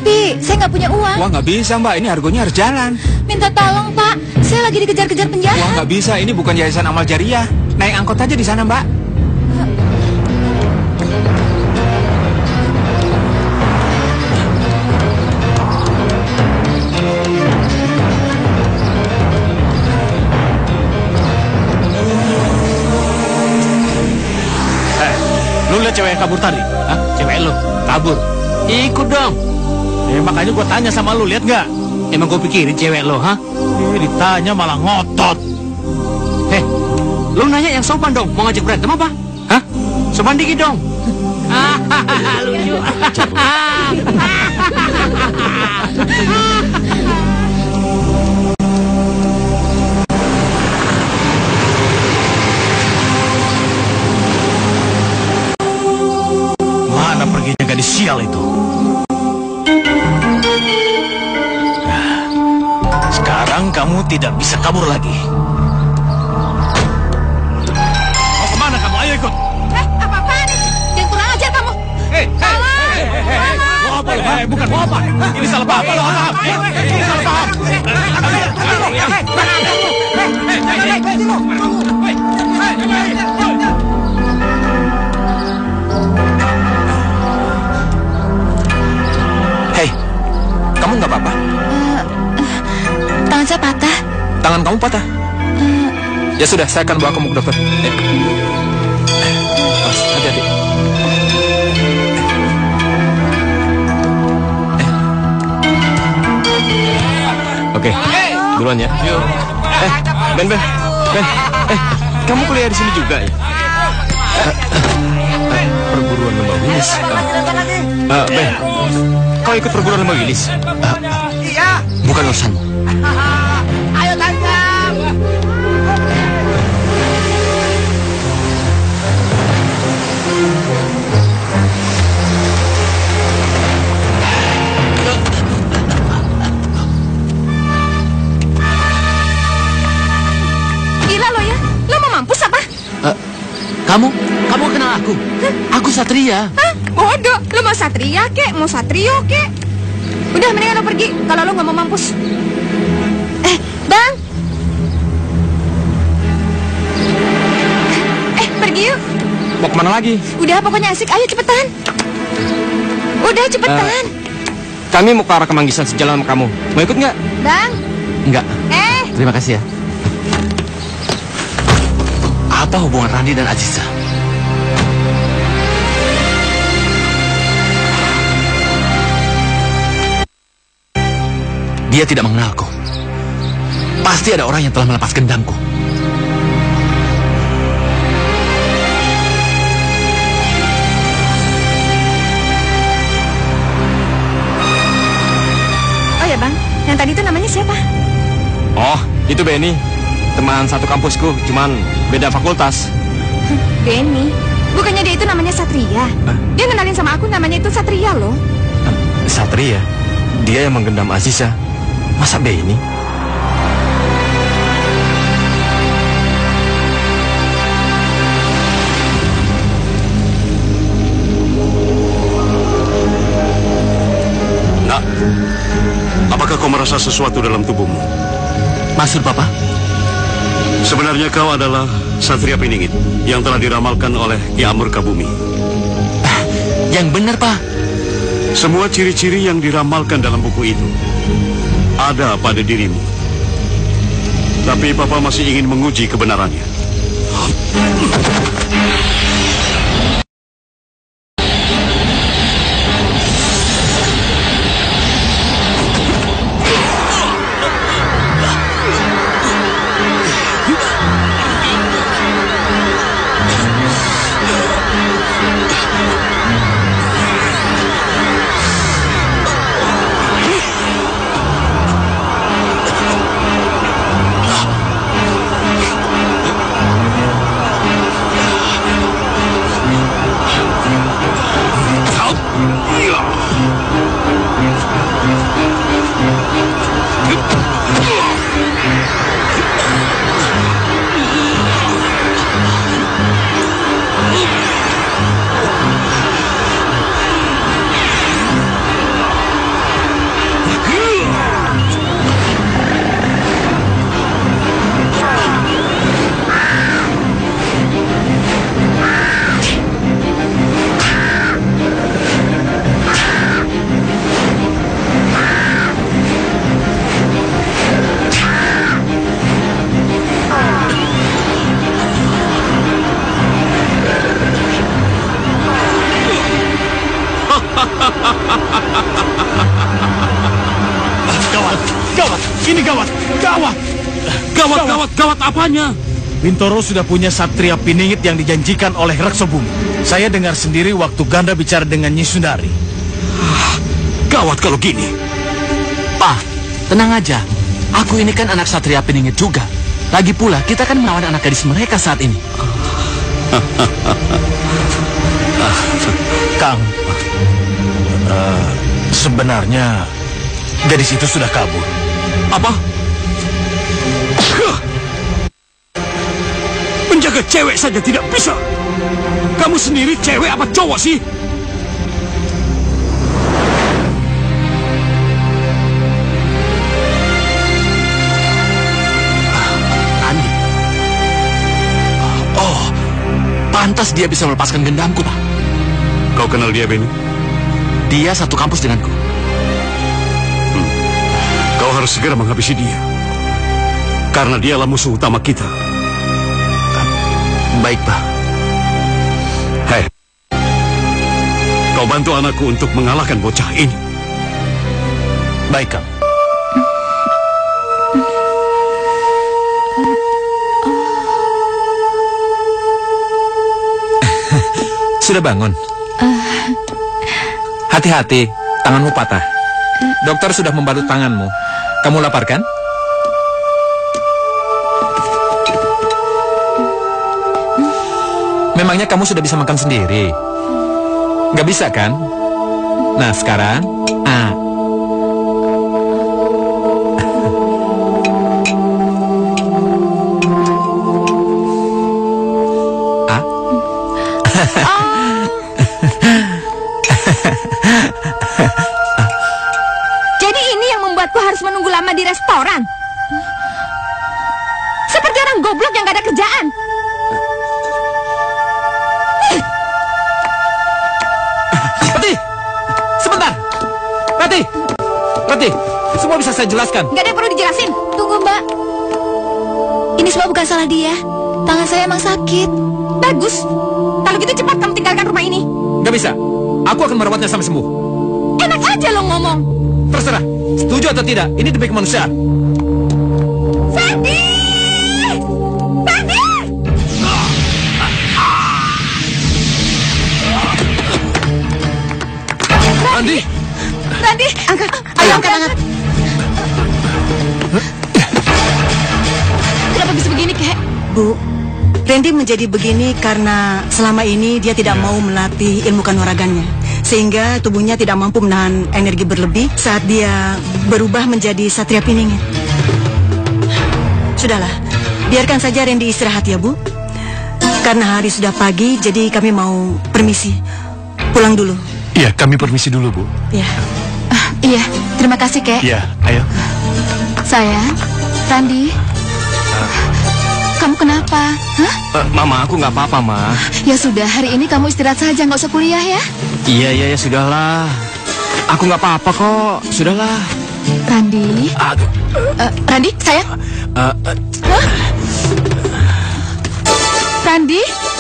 Tapi saya nggak punya uang. Wah, nggak bisa, Mbak. Ini argonya harus jalan. Minta tolong, Pak. Saya lagi dikejar-kejar penjahat. Wah, nggak bisa. Ini bukan yayasan amal jariah. Naik angkot aja di sana, Mbak. Lu lihat cewek yang kabur tadi? Hah? Cewek lu kabur. Ikut dong. Eh, makanya gua tanya sama lu, lihat nggak? Emang gue pikirin cewek lo, ha? Eh, ditanya malah ngotot. Heh, lu nanya yang sopan dong. Mau ngajak berantem apa? Hah? Sopan dikit dong. Hahaha, lucu. Mana perginya gadis sial itu? Nah, sekarang kamu tidak bisa kabur lagi. Mau kemana kamu? Ayo ikut. Eh, apa-apaan nih? Jangan kurang ajar kamu. Hei, hei, hei, hei, hei. Mau apa lo? Hei, bukan mau apa. Ini salah paham. Ini salah paham. Ini salah paham. Hei, kamu nggak apa-apa? Tangan saya patah. Tangan kamu patah? Ya sudah, saya akan bawa kamu ke dokter. Eh. Mas, hati-hati. Oke, duluan ya. Eh, Ben, Ben, Ben, eh, kamu kuliah di sini juga ya? Eh, perguruan lembah wilis. Eh, Ben, kau ikut perguruan lembah wilis? Iya. Bukan urusanmu. Ayo tangkap. Gila lo ya. Lo mau mampus apa? Uh, kamu? Kamu kenal aku? Hah? Aku Satria. Hah? Bodoh. Lo mau Satria kek? Mau Satrio kek? Udah, mendingan lo pergi kalau lo nggak mau mampus. Eh, Bang. Eh, pergi yuk. Mau kemana lagi? Udah, pokoknya asik. Ayo cepetan. Udah, cepetan. Kami mau ke arah Kemanggisan sejalan sama kamu. Mau ikut nggak? Bang. Enggak. Eh. Terima kasih ya. Apa hubungan Randi dan Aziza? Dia tidak mengenalku. Pasti ada orang yang telah melepas gendamku. Oh ya Bang, yang tadi itu namanya siapa? Oh, itu Benny. Teman satu kampusku, cuman beda fakultas. Benny? Bukannya dia itu namanya Satria? Hah? Dia kenalin sama aku namanya itu Satria loh. Satria? Dia yang menggendam Aziza. Masa Benny? Nak, apakah kau merasa sesuatu dalam tubuhmu? Maksud Papa? Sebenarnya kau adalah Satria Piningit yang telah diramalkan oleh Ki Amurkabumi. Yang benar, Pak. Semua ciri-ciri yang diramalkan dalam buku itu ada pada dirimu. Tapi Papa masih ingin menguji kebenarannya. Gawat, ini gawat, gawat. Gawat, gawat, gawat apanya? Bintoro sudah punya Satria Piningit yang dijanjikan oleh Reksa Bumi. Saya dengar sendiri waktu Ganda bicara dengan Nyi Sundari. Gawat kalau gini. Pak, tenang aja. Aku ini kan anak Satria Piningit juga. Lagi pula, kita kan melawan anak gadis mereka saat ini. Kang, uh, sebenarnya gadis itu sudah kabur. Apa? Menjaga cewek saja tidak bisa. Kamu sendiri cewek apa cowok sih? Andi. Oh, pantas dia bisa melepaskan gendamku, Pak. Kau kenal dia, Benny? Dia satu kampus denganku. Hmm. Kau harus segera menghabisi dia. Karena dialah musuh utama kita. Baik, Pak. Hei, kau bantu anakku untuk mengalahkan bocah ini. Baik, Kang. Sudah bangun? Hati-hati, tanganmu patah. Dokter sudah membalut tanganmu. Kamu lapar kan? Memangnya kamu sudah bisa makan sendiri? Gak bisa kan? Nah sekarang, ah. Ah? Jadi ini yang membuatku harus menunggu lama di restoran. Seperti orang goblok yang gak ada kerjaan. Rati, sebentar. Rati, Rati, semua bisa saya jelaskan. Gak ada yang perlu dijelasin. Tunggu, Mbak. Ini semua bukan salah dia. Tangan saya emang sakit. Bagus. Kalau gitu cepat kamu tinggalkan rumah ini. Gak bisa. Aku akan merawatnya sampai sembuh. Enak aja lo ngomong. Terserah. Setuju atau tidak, ini demi kemanusiaan. Fendi! Fendi! Randi! Randi! Angkat! Ayo angkat, angkat! Kenapa bisa begini, Kek? Bu, Randy menjadi begini karena selama ini dia tidak mau melatih ilmu kanuragannya. Sehingga tubuhnya tidak mampu menahan energi berlebih saat dia berubah menjadi Satria Piningit. Sudahlah, biarkan saja Randy istirahat ya, Bu. Karena hari sudah pagi, jadi kami mau permisi. Pulang dulu. Iya, kami permisi dulu, Bu. Ya. Ah, iya, terima kasih, Kek. Iya, ayo. Sayang, Randi. Kamu kenapa? Hah? Uh, mama, aku nggak apa-apa, Ma. Ya sudah, hari ini kamu istirahat saja, nggak usah kuliah ya. Iya, iya, ya sudahlah. Aku nggak apa-apa kok. Sudahlah. Randi. Aduh. Uh, Randi, sayang. Uh, uh. Hah? Randi?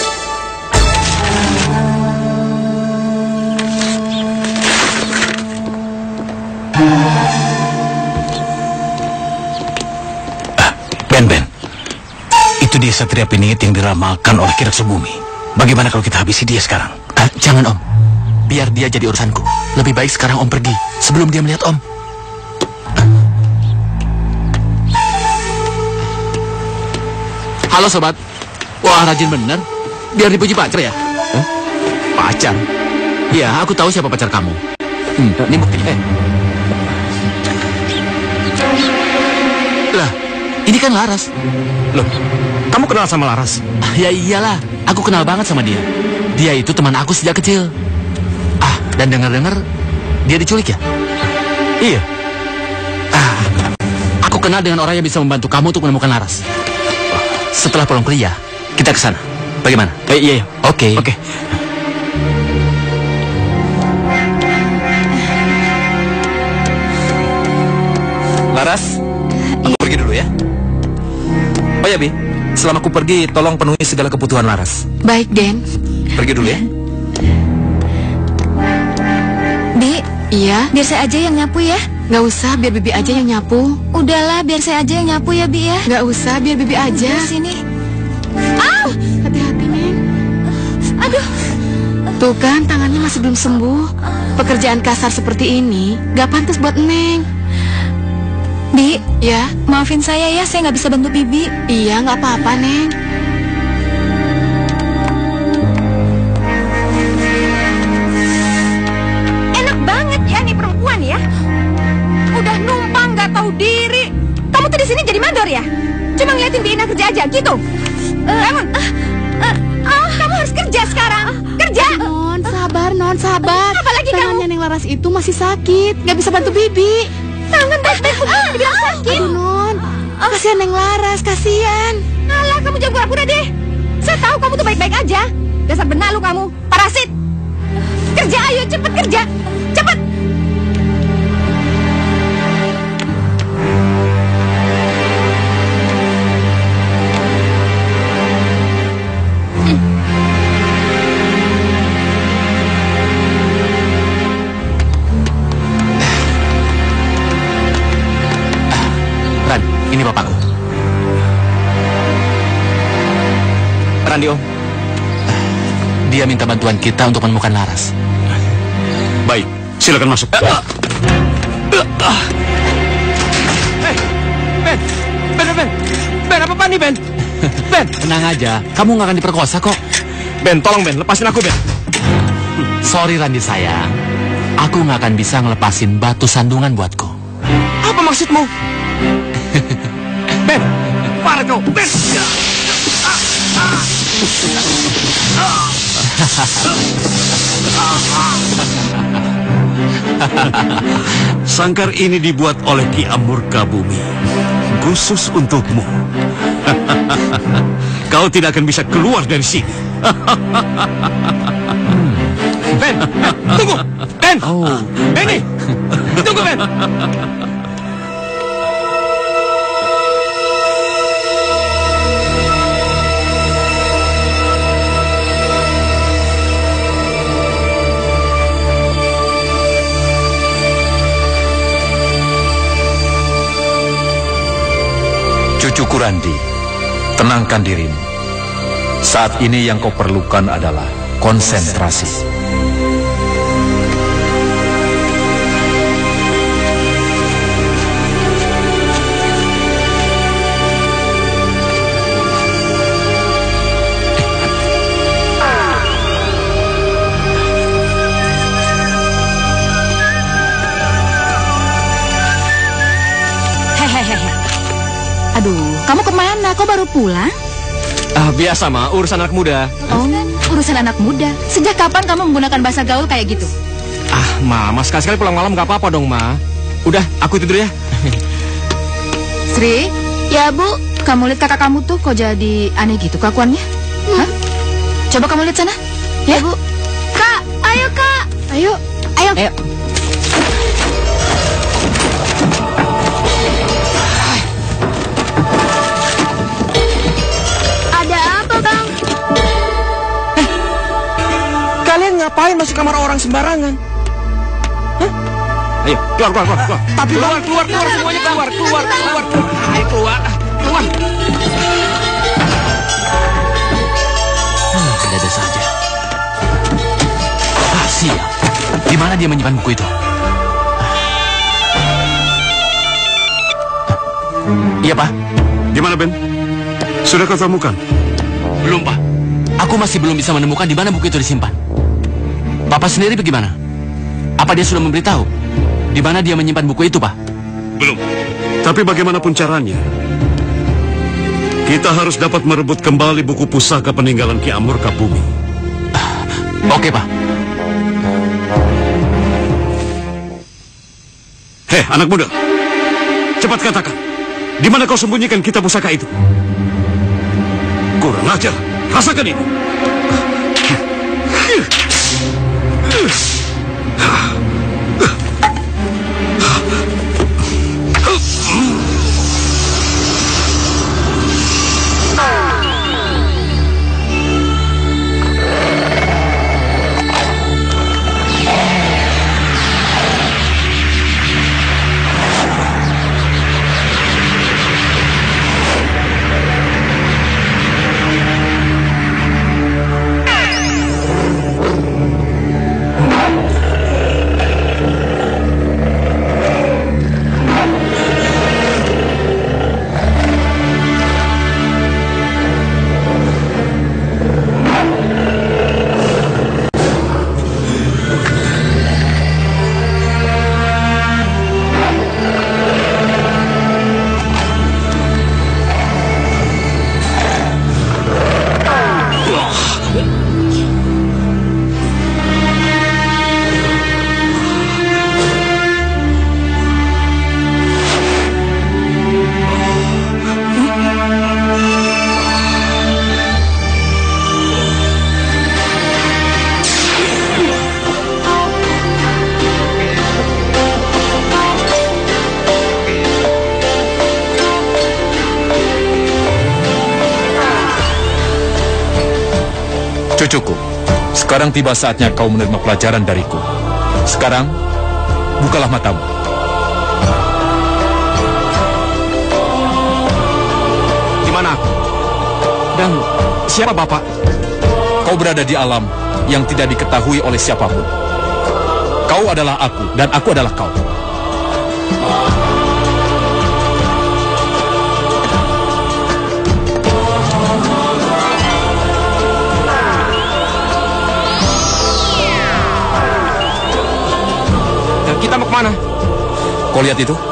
Ben, Ben. Itu dia Satria Piningit yang diramalkan oleh Ki Reksa Bumi. Bagaimana kalau kita habisi dia sekarang? Ah, jangan, Om. Biar dia jadi urusanku. Lebih baik sekarang Om pergi sebelum dia melihat Om. Halo sobat. Wah, rajin bener. Biar dipuji pacar ya? Huh? Pacar? Iya, aku tahu siapa pacar kamu. Hmm, ini buktinya. Eh. Lah, ini kan Laras. Loh, kamu kenal sama Laras? Ah, ya iyalah, aku kenal banget sama dia. Dia itu teman aku sejak kecil. Ah, dan dengar-dengar dia diculik ya? Iya. Ah, aku kenal dengan orang yang bisa membantu kamu untuk menemukan Laras. Setelah pulang kuliah, kita ke sana. Bagaimana? Eh, iya, iya. Oke. Oke. Laras, aku pergi dulu ya. Oh ya, Bi. Selama aku pergi, tolong penuhi segala kebutuhan Laras. Baik, Den. Pergi dulu ya. Bi, iya, biar saya aja yang nyapu ya. Nggak usah, biar Bibi aja yang nyapu. Udahlah, biar saya aja yang nyapu ya, Bi ya. Nggak usah, biar Bibi aja. Udah, sini. Ah! Hati-hati, Neng. Aduh. Tuh kan, tangannya masih belum sembuh. Pekerjaan kasar seperti ini nggak pantas buat Neng. Bi, ya, maafin saya ya, saya nggak bisa bantu Bibi. Iya, nggak apa-apa, Neng. Enak banget ya nih perempuan ya. Udah numpang nggak tahu diri. Kamu tuh di sini jadi mandor ya? Cuma ngeliatin Bi Ina kerja aja gitu. Bangun. Uh, uh, uh, kamu harus kerja sekarang. Kerja. Non, sabar, Non, sabar. Apalagi kamu? Tangannya Neng Laras itu masih sakit, nggak bisa bantu Bibi. Tangan baik-baik begini dibilang sakit. Aduh, Non, kasihan Neng Laras, kasihan. Alah, kamu jangan pura-pura deh. Saya tahu kamu tuh baik-baik aja. Dasar benalu kamu, parasit. Kerja, ayo cepet kerja. Cepet. Ran, ini bapakku. Randi, Om. Dia minta bantuan kita untuk menemukan Laras. Baik, silakan masuk. Hei, Ben, Ben, Ben, Ben, apa nih Ben? Ben, Tenang aja, kamu nggak akan diperkosa kok. Ben, tolong Ben, lepasin aku Ben. Sorry Randi sayang, aku nggak akan bisa ngelepasin batu sandungan buatku. Apa maksudmu? Ben, parah kau, Ben. Sangkar ini dibuat oleh Ki Amurkabumi, khusus untukmu. Kau tidak akan bisa keluar dari sini. Ben, Ben, tunggu. Ben, Oh, Benny, tunggu Ben. Cucuku Randi, tenangkan dirimu. Saat ini yang kau perlukan adalah konsentrasi. Aduh, kamu kemana? Kok baru pulang? Ah, biasa Ma, urusan anak muda. Oh, urusan anak muda. Sejak kapan kamu menggunakan bahasa gaul kayak gitu? Ah, Ma, Ma sekali-sekali pulang malam gak apa-apa dong Ma. Udah, aku tidur ya. Sri, ya Bu, kamu lihat kakak kamu tuh kok jadi aneh gitu kelakuannya? Hah? Coba kamu lihat sana. Ya Bu. Kak, ayo Kak. Ayo, ayo. Ayo. Ada apa Bang? Kalian ngapain masuk kamar orang sembarangan? Hah? Ayo, keluar, keluar, keluar, keluar. Tapi keluar, keluar, keluar, semuanya keluar, keluar, keluar, keluar. Ayo keluar, keluar. Hmm, ada-ada saja. Ah, sial. Di mana dia menyimpan buku itu? Iya, Pak. Gimana, Ben? Sudah kau temukan? Belum, Pak. Aku masih belum bisa menemukan di mana buku itu disimpan. Papa sendiri bagaimana? Apa dia sudah memberitahu di mana dia menyimpan buku itu, Pak? Belum. Tapi bagaimanapun caranya, kita harus dapat merebut kembali buku pusaka peninggalan Ki Amurkabumi. Oke, Pak. Hei, anak muda. Cepat katakan, di mana kau sembunyikan kitab pusaka itu? Kurang ajar, rasakan ini. Cucuku, sekarang tiba saatnya kau menerima pelajaran dariku. Sekarang, bukalah matamu. Di mana? Dan siapa Bapak? Kau berada di alam yang tidak diketahui oleh siapapun. Kau adalah aku, dan aku adalah kau. Kita mau kemana? Kau lihat itu?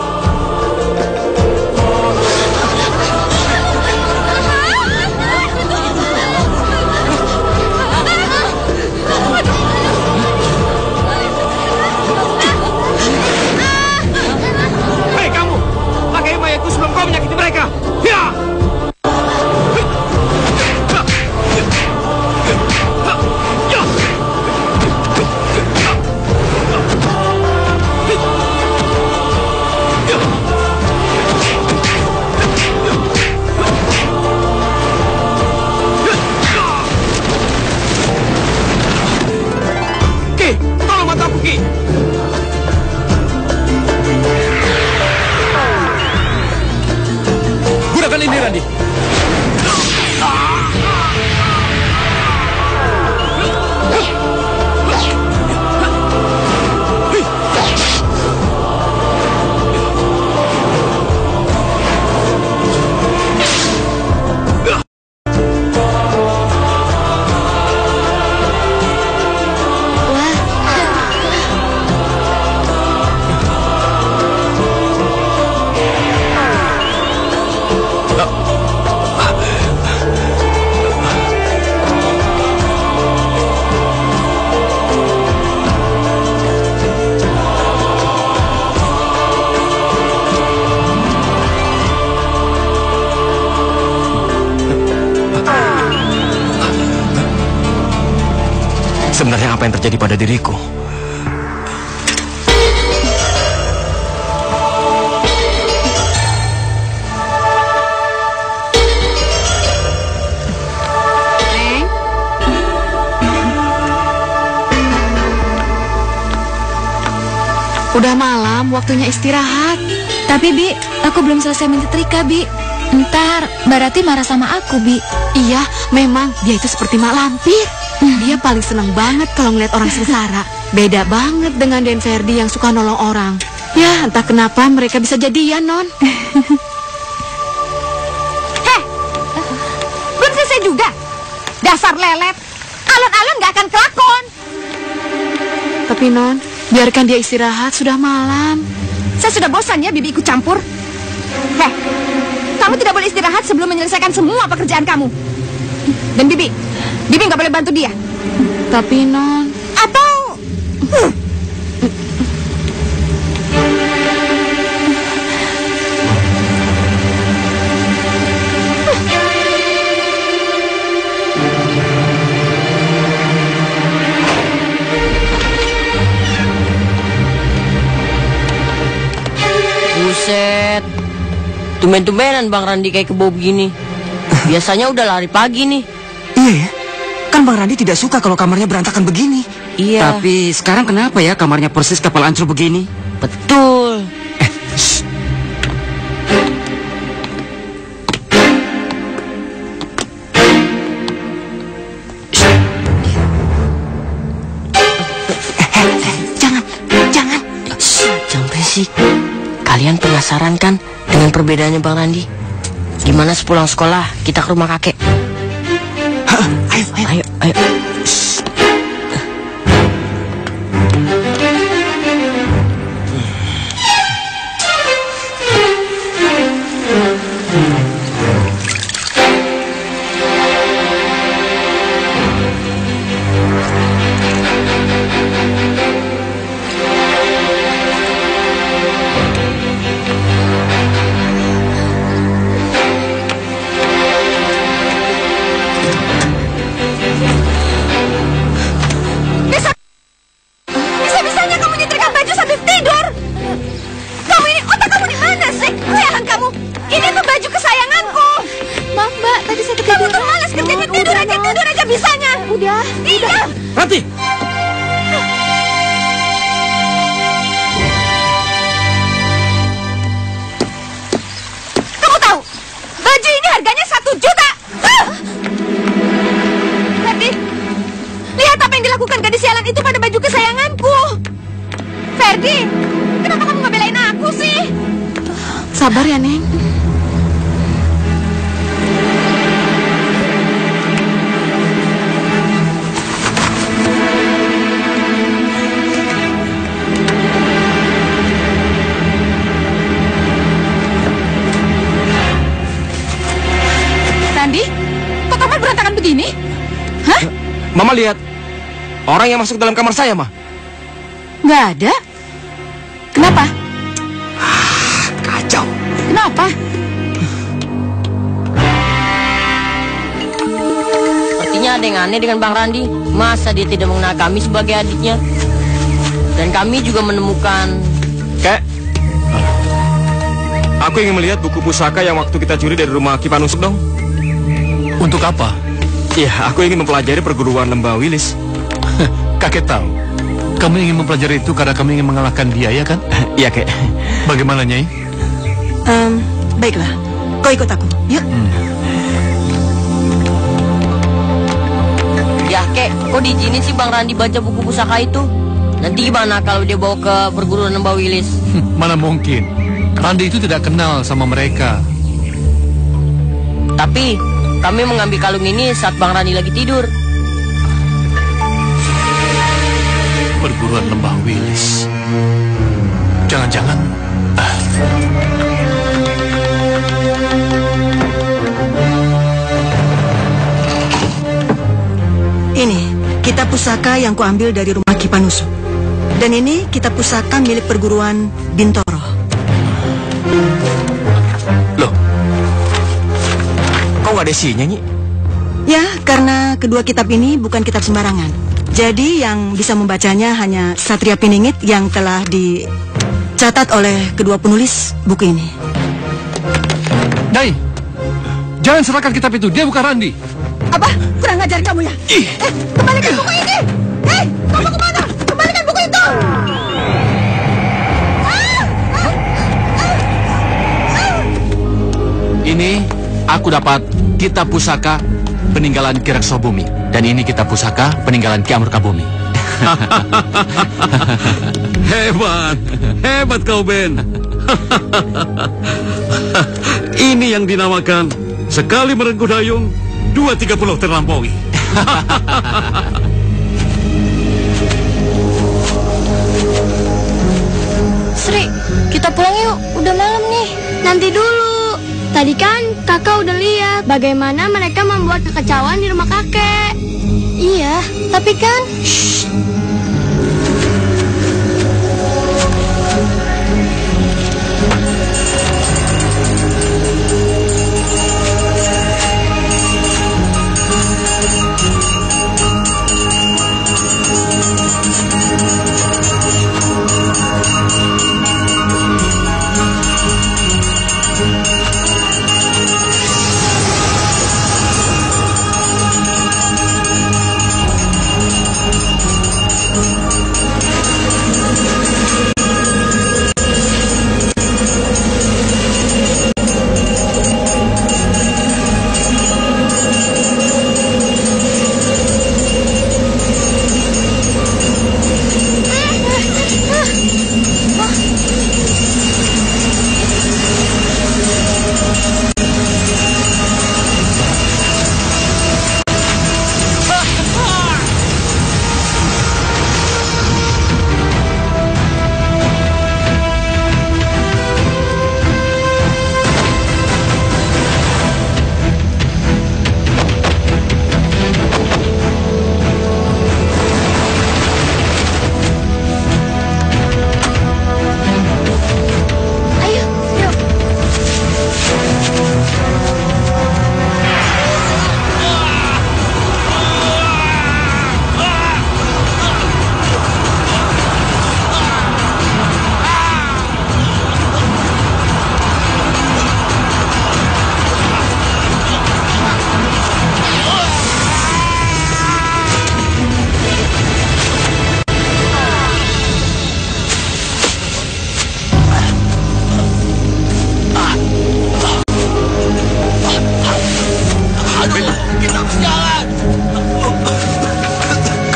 Hei kamu, pakai mayatku sebelum kau menyakiti mereka. Ya! Gunakan ini, Randy. Sebenarnya apa yang terjadi pada diriku? Neng? Udah malam, waktunya istirahat. Tapi Bi, aku belum selesai menyetrika Bi. Ntar Mbak Rati marah sama aku Bi. Iya, memang dia itu seperti mak lampir. Dia paling seneng banget kalau ngeliat orang sengsara. Beda banget dengan Den Ferdi yang suka nolong orang. Ya, entah kenapa mereka bisa jadian, Non. Heh, belum selesai juga. Dasar lelet. Alon-alon gak akan kelakon. Tapi Non, biarkan dia istirahat, sudah malam. Saya sudah bosan ya Bibi ikut campur. Heh, kamu tidak boleh istirahat sebelum menyelesaikan semua pekerjaan kamu. Dan Bibi, Bibi nggak boleh bantu dia. Tapi Non, atau huh. Buset, tumben-tumbenan Bang Randi kayak kebo begini. Biasanya udah lari pagi nih. Iya ya, kan Bang Randi tidak suka kalau kamarnya berantakan begini. Iya. Tapi sekarang kenapa ya kamarnya persis kapal ancur begini? Betul. Eh, shh. Jangan, jangan. Shh, jangan berisik. Kalian penasaran kan dengan perbedaannya Bang Randi? Gimana sepulang sekolah kita ke rumah kakek? Hah, ayo, ayo, ayo, ayo. Shh. Ini tuh baju kesayangan mati. Kamu tahu, baju ini harganya satu juta. Ah! Ferdi, lihat apa yang dilakukan gadis sialan itu pada baju kesayanganku. Ferdi, kenapa kamu nggak belain aku sih? Sabar ya, Neng. Randi, kok kamar berantakan begini? Hah? Mama lihat orang yang masuk dalam kamar saya, Ma. Nggak ada. Kenapa? Kacau. Kenapa? Sepertinya ada yang aneh dengan Bang Randi. Masa dia tidak mengenal kami sebagai adiknya? Dan kami juga menemukan... Kek, aku ingin melihat buku pusaka yang waktu kita curi dari rumah Kipanusuk dong. Untuk apa? Iya, aku ingin mempelajari perguruan Lembah Wilis. Kakek tahu. Kamu ingin mempelajari itu karena kamu ingin mengalahkan dia, ya kan? Iya, Kek. Bagaimana, Nyai? Um, baiklah, kau ikut aku. Yuk. Hmm. Ya, Kek, kok diizinin sih Bang Randi baca buku pusaka itu? Nanti gimana kalau dia bawa ke perguruan Lembah Wilis? Mana mungkin. Randi itu tidak kenal sama mereka. Tapi kami mengambil kalung ini saat Bang Randi lagi tidur. Perguruan Lembah Wilis. Jangan-jangan ah. Ini kitab pusaka yang kuambil dari rumah Kipanusuk. Dan ini kitab pusaka milik perguruan Bintoro. Loh, kok nggak ada isinya, Nyi? Ya, karena kedua kitab ini bukan kitab sembarangan. Jadi yang bisa membacanya hanya Satria Piningit yang telah dicatat oleh kedua penulis buku ini. Dai, jangan serahkan kitab itu, dia bukan Randi. Apa? Kurang ajar kamu ya? Ih. Eh, kembalikan buku ini! Hei, kamu kemana? Kembalikan buku itu! Ini aku dapat kitab pusaka peninggalan Ki Reksobumi. Dan ini kitab pusaka peninggalan Ki Amurkabumi. Hebat, hebat kau, Ben. Ini yang dinamakan sekali merengkuh dayung, dua tiga puluh terlampaui. Sri, kita pulang yuk. Udah malam nih. Nanti dulu. Tadi kan kakak udah lihat bagaimana mereka membuat kekacauan di rumah kakek. Iya, tapi kan... Shh.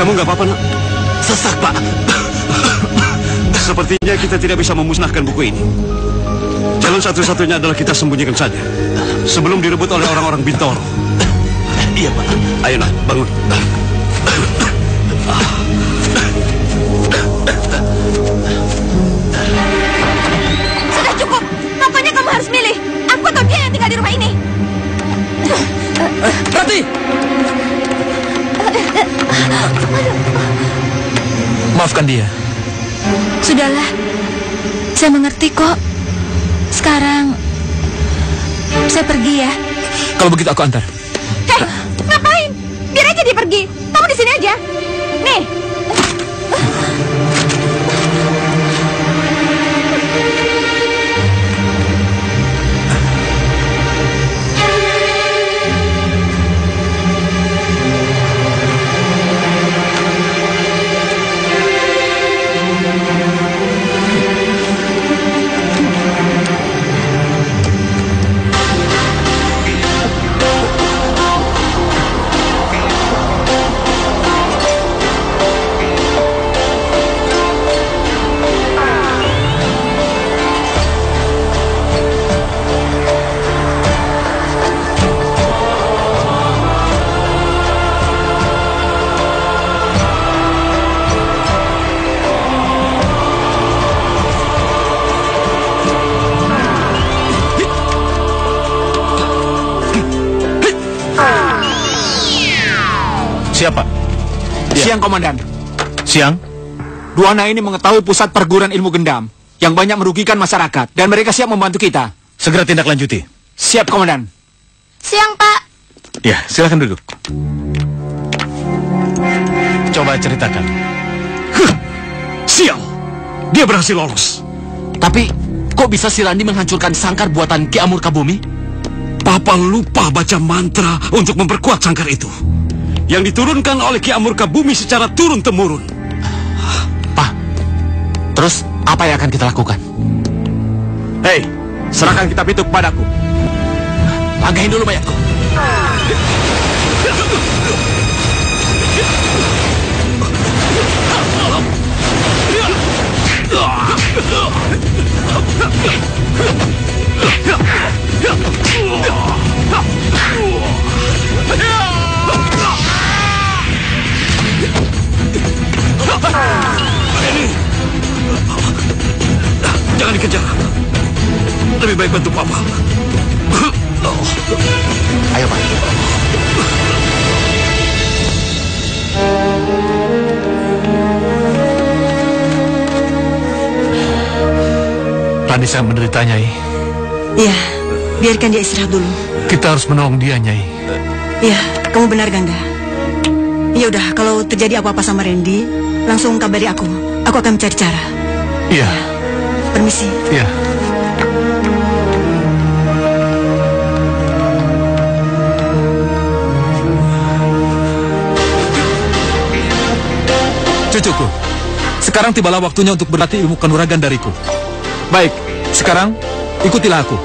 Kamu nggak apa-apa, nak? Sesak, Pak. Sepertinya kita tidak bisa memusnahkan buku ini. Jalan satu-satunya adalah kita sembunyikan saja sebelum direbut oleh orang-orang Bintoro. Iya, Pak. Ayo, nak, bangun. Sudah cukup. Pokoknya kamu harus milih. Aku atau dia yang tinggal di rumah ini. Rati! Maafkan dia. Sudahlah, saya mengerti kok. Sekarang saya pergi ya. Kalau begitu aku antar. Hei, ngapain? Biar aja dia pergi. Kamu di sini aja. Nih. Siapa? Siang, Komandan. Siang? Dua anak ini mengetahui pusat perguruan ilmu gendam yang banyak merugikan masyarakat dan mereka siap membantu kita. Segera tindak lanjuti. Siap, Komandan. Siang, Pak. Ya, silakan duduk. Coba ceritakan. Huh, sial, dia berhasil lolos. Tapi, kok bisa si Randi menghancurkan sangkar buatan Ki Amurkabumi? Papa lupa baca mantra untuk memperkuat sangkar itu, yang diturunkan oleh Ki Amurkabumi secara turun-temurun. Pak, terus apa yang akan kita lakukan? Hei, serahkan kitab itu kepadaku. Langgahin dulu mayatku. Jangan dikejar. Lebih baik bantu Papa. Ayo, Pak. Randi sangat menderita, Nyai. Iya, biarkan dia istirahat dulu. Kita harus menolong dia, Nyai. Iya, kamu benar, Ganda. Ya udah, kalau terjadi apa-apa sama Randy, langsung kabari aku. Aku akan mencari cara. Iya. Permisi. Iya. Cucuku, sekarang tibalah waktunya untuk berlatih ilmu kanuragan dariku. Baik, sekarang ikutilah aku.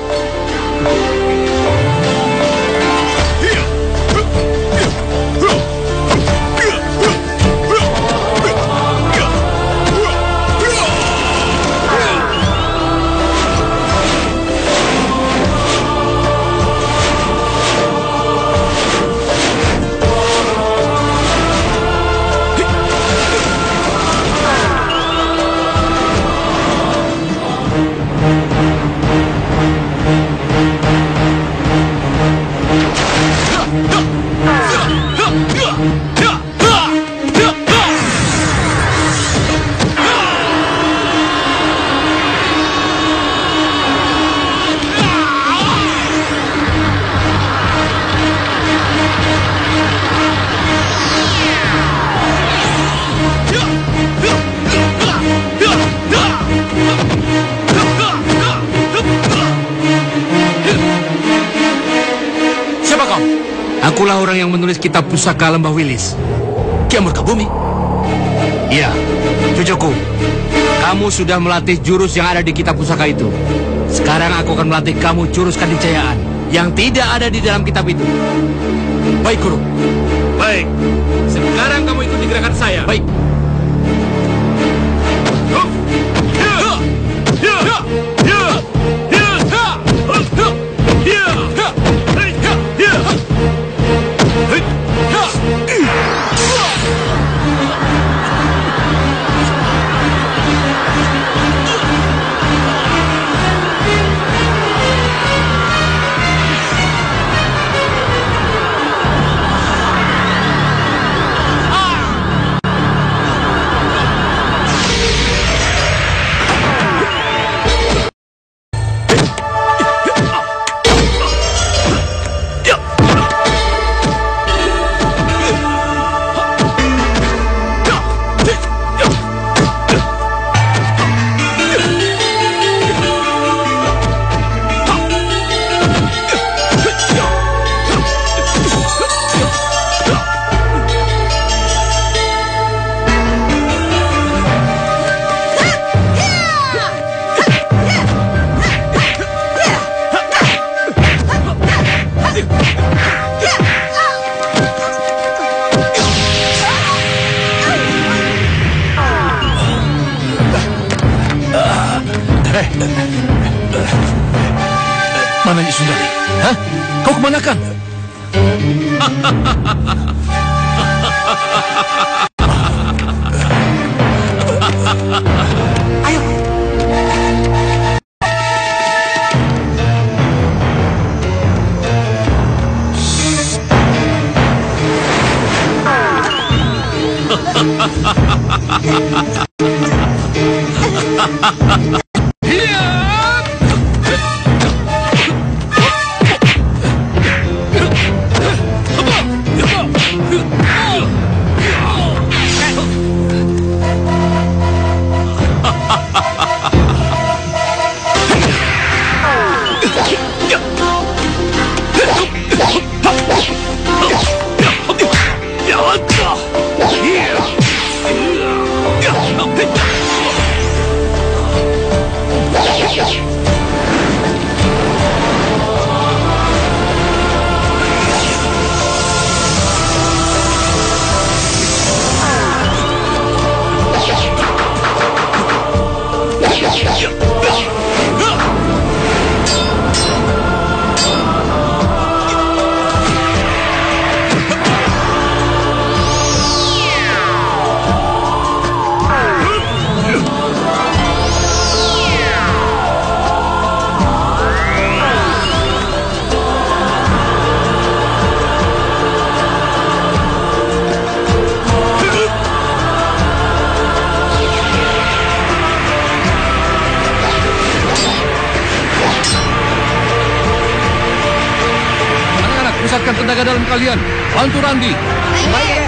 Akulah orang yang menulis kitab pusaka Lembah Wilis. Ki Amurkabumi? Iya, cucuku. Kamu sudah melatih jurus yang ada di kitab pusaka itu. Sekarang aku akan melatih kamu jurus kadicayaan yang tidak ada di dalam kitab itu. Baik, Guru. Baik. Sekarang kamu ikuti gerakan saya. Baik. Mana Nyi Sundari? Hah? Kau kemanakan? Ayo. Pusatkan tenaga dalam kalian. Bantu Randi. Baik.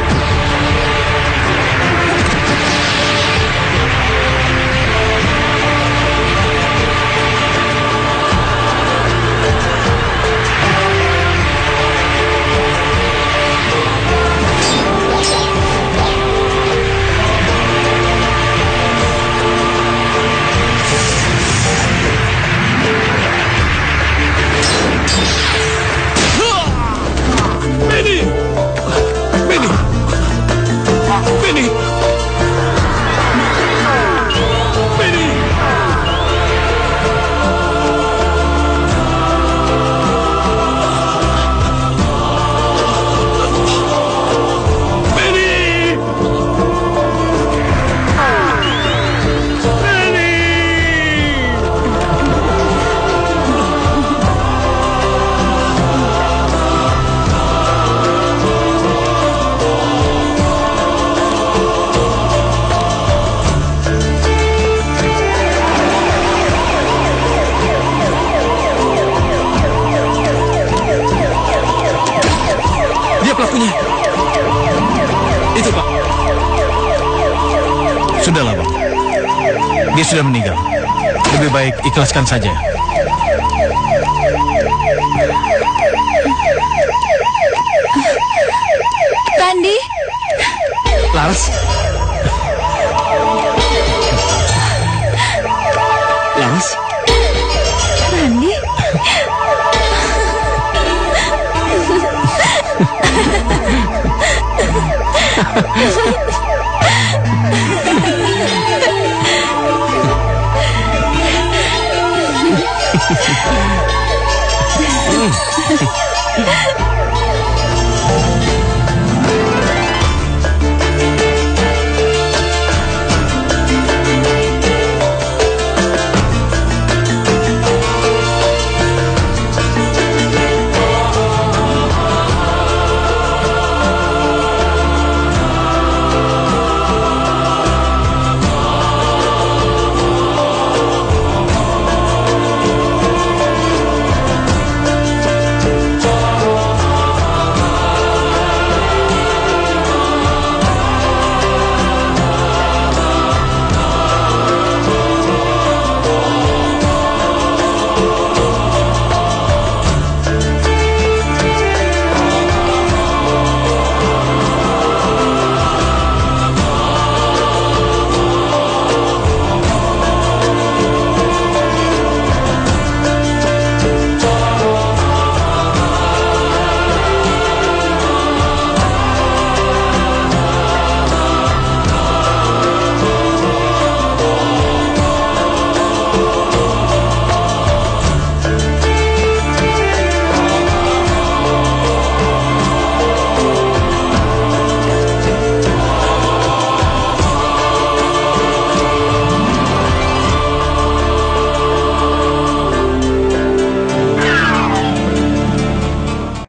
Pelakunya. Itu, Pak. Sudahlah, Pak. Dia sudah meninggal. Lebih baik ikhlaskan saja. Randi. Laras. Laras. Randi.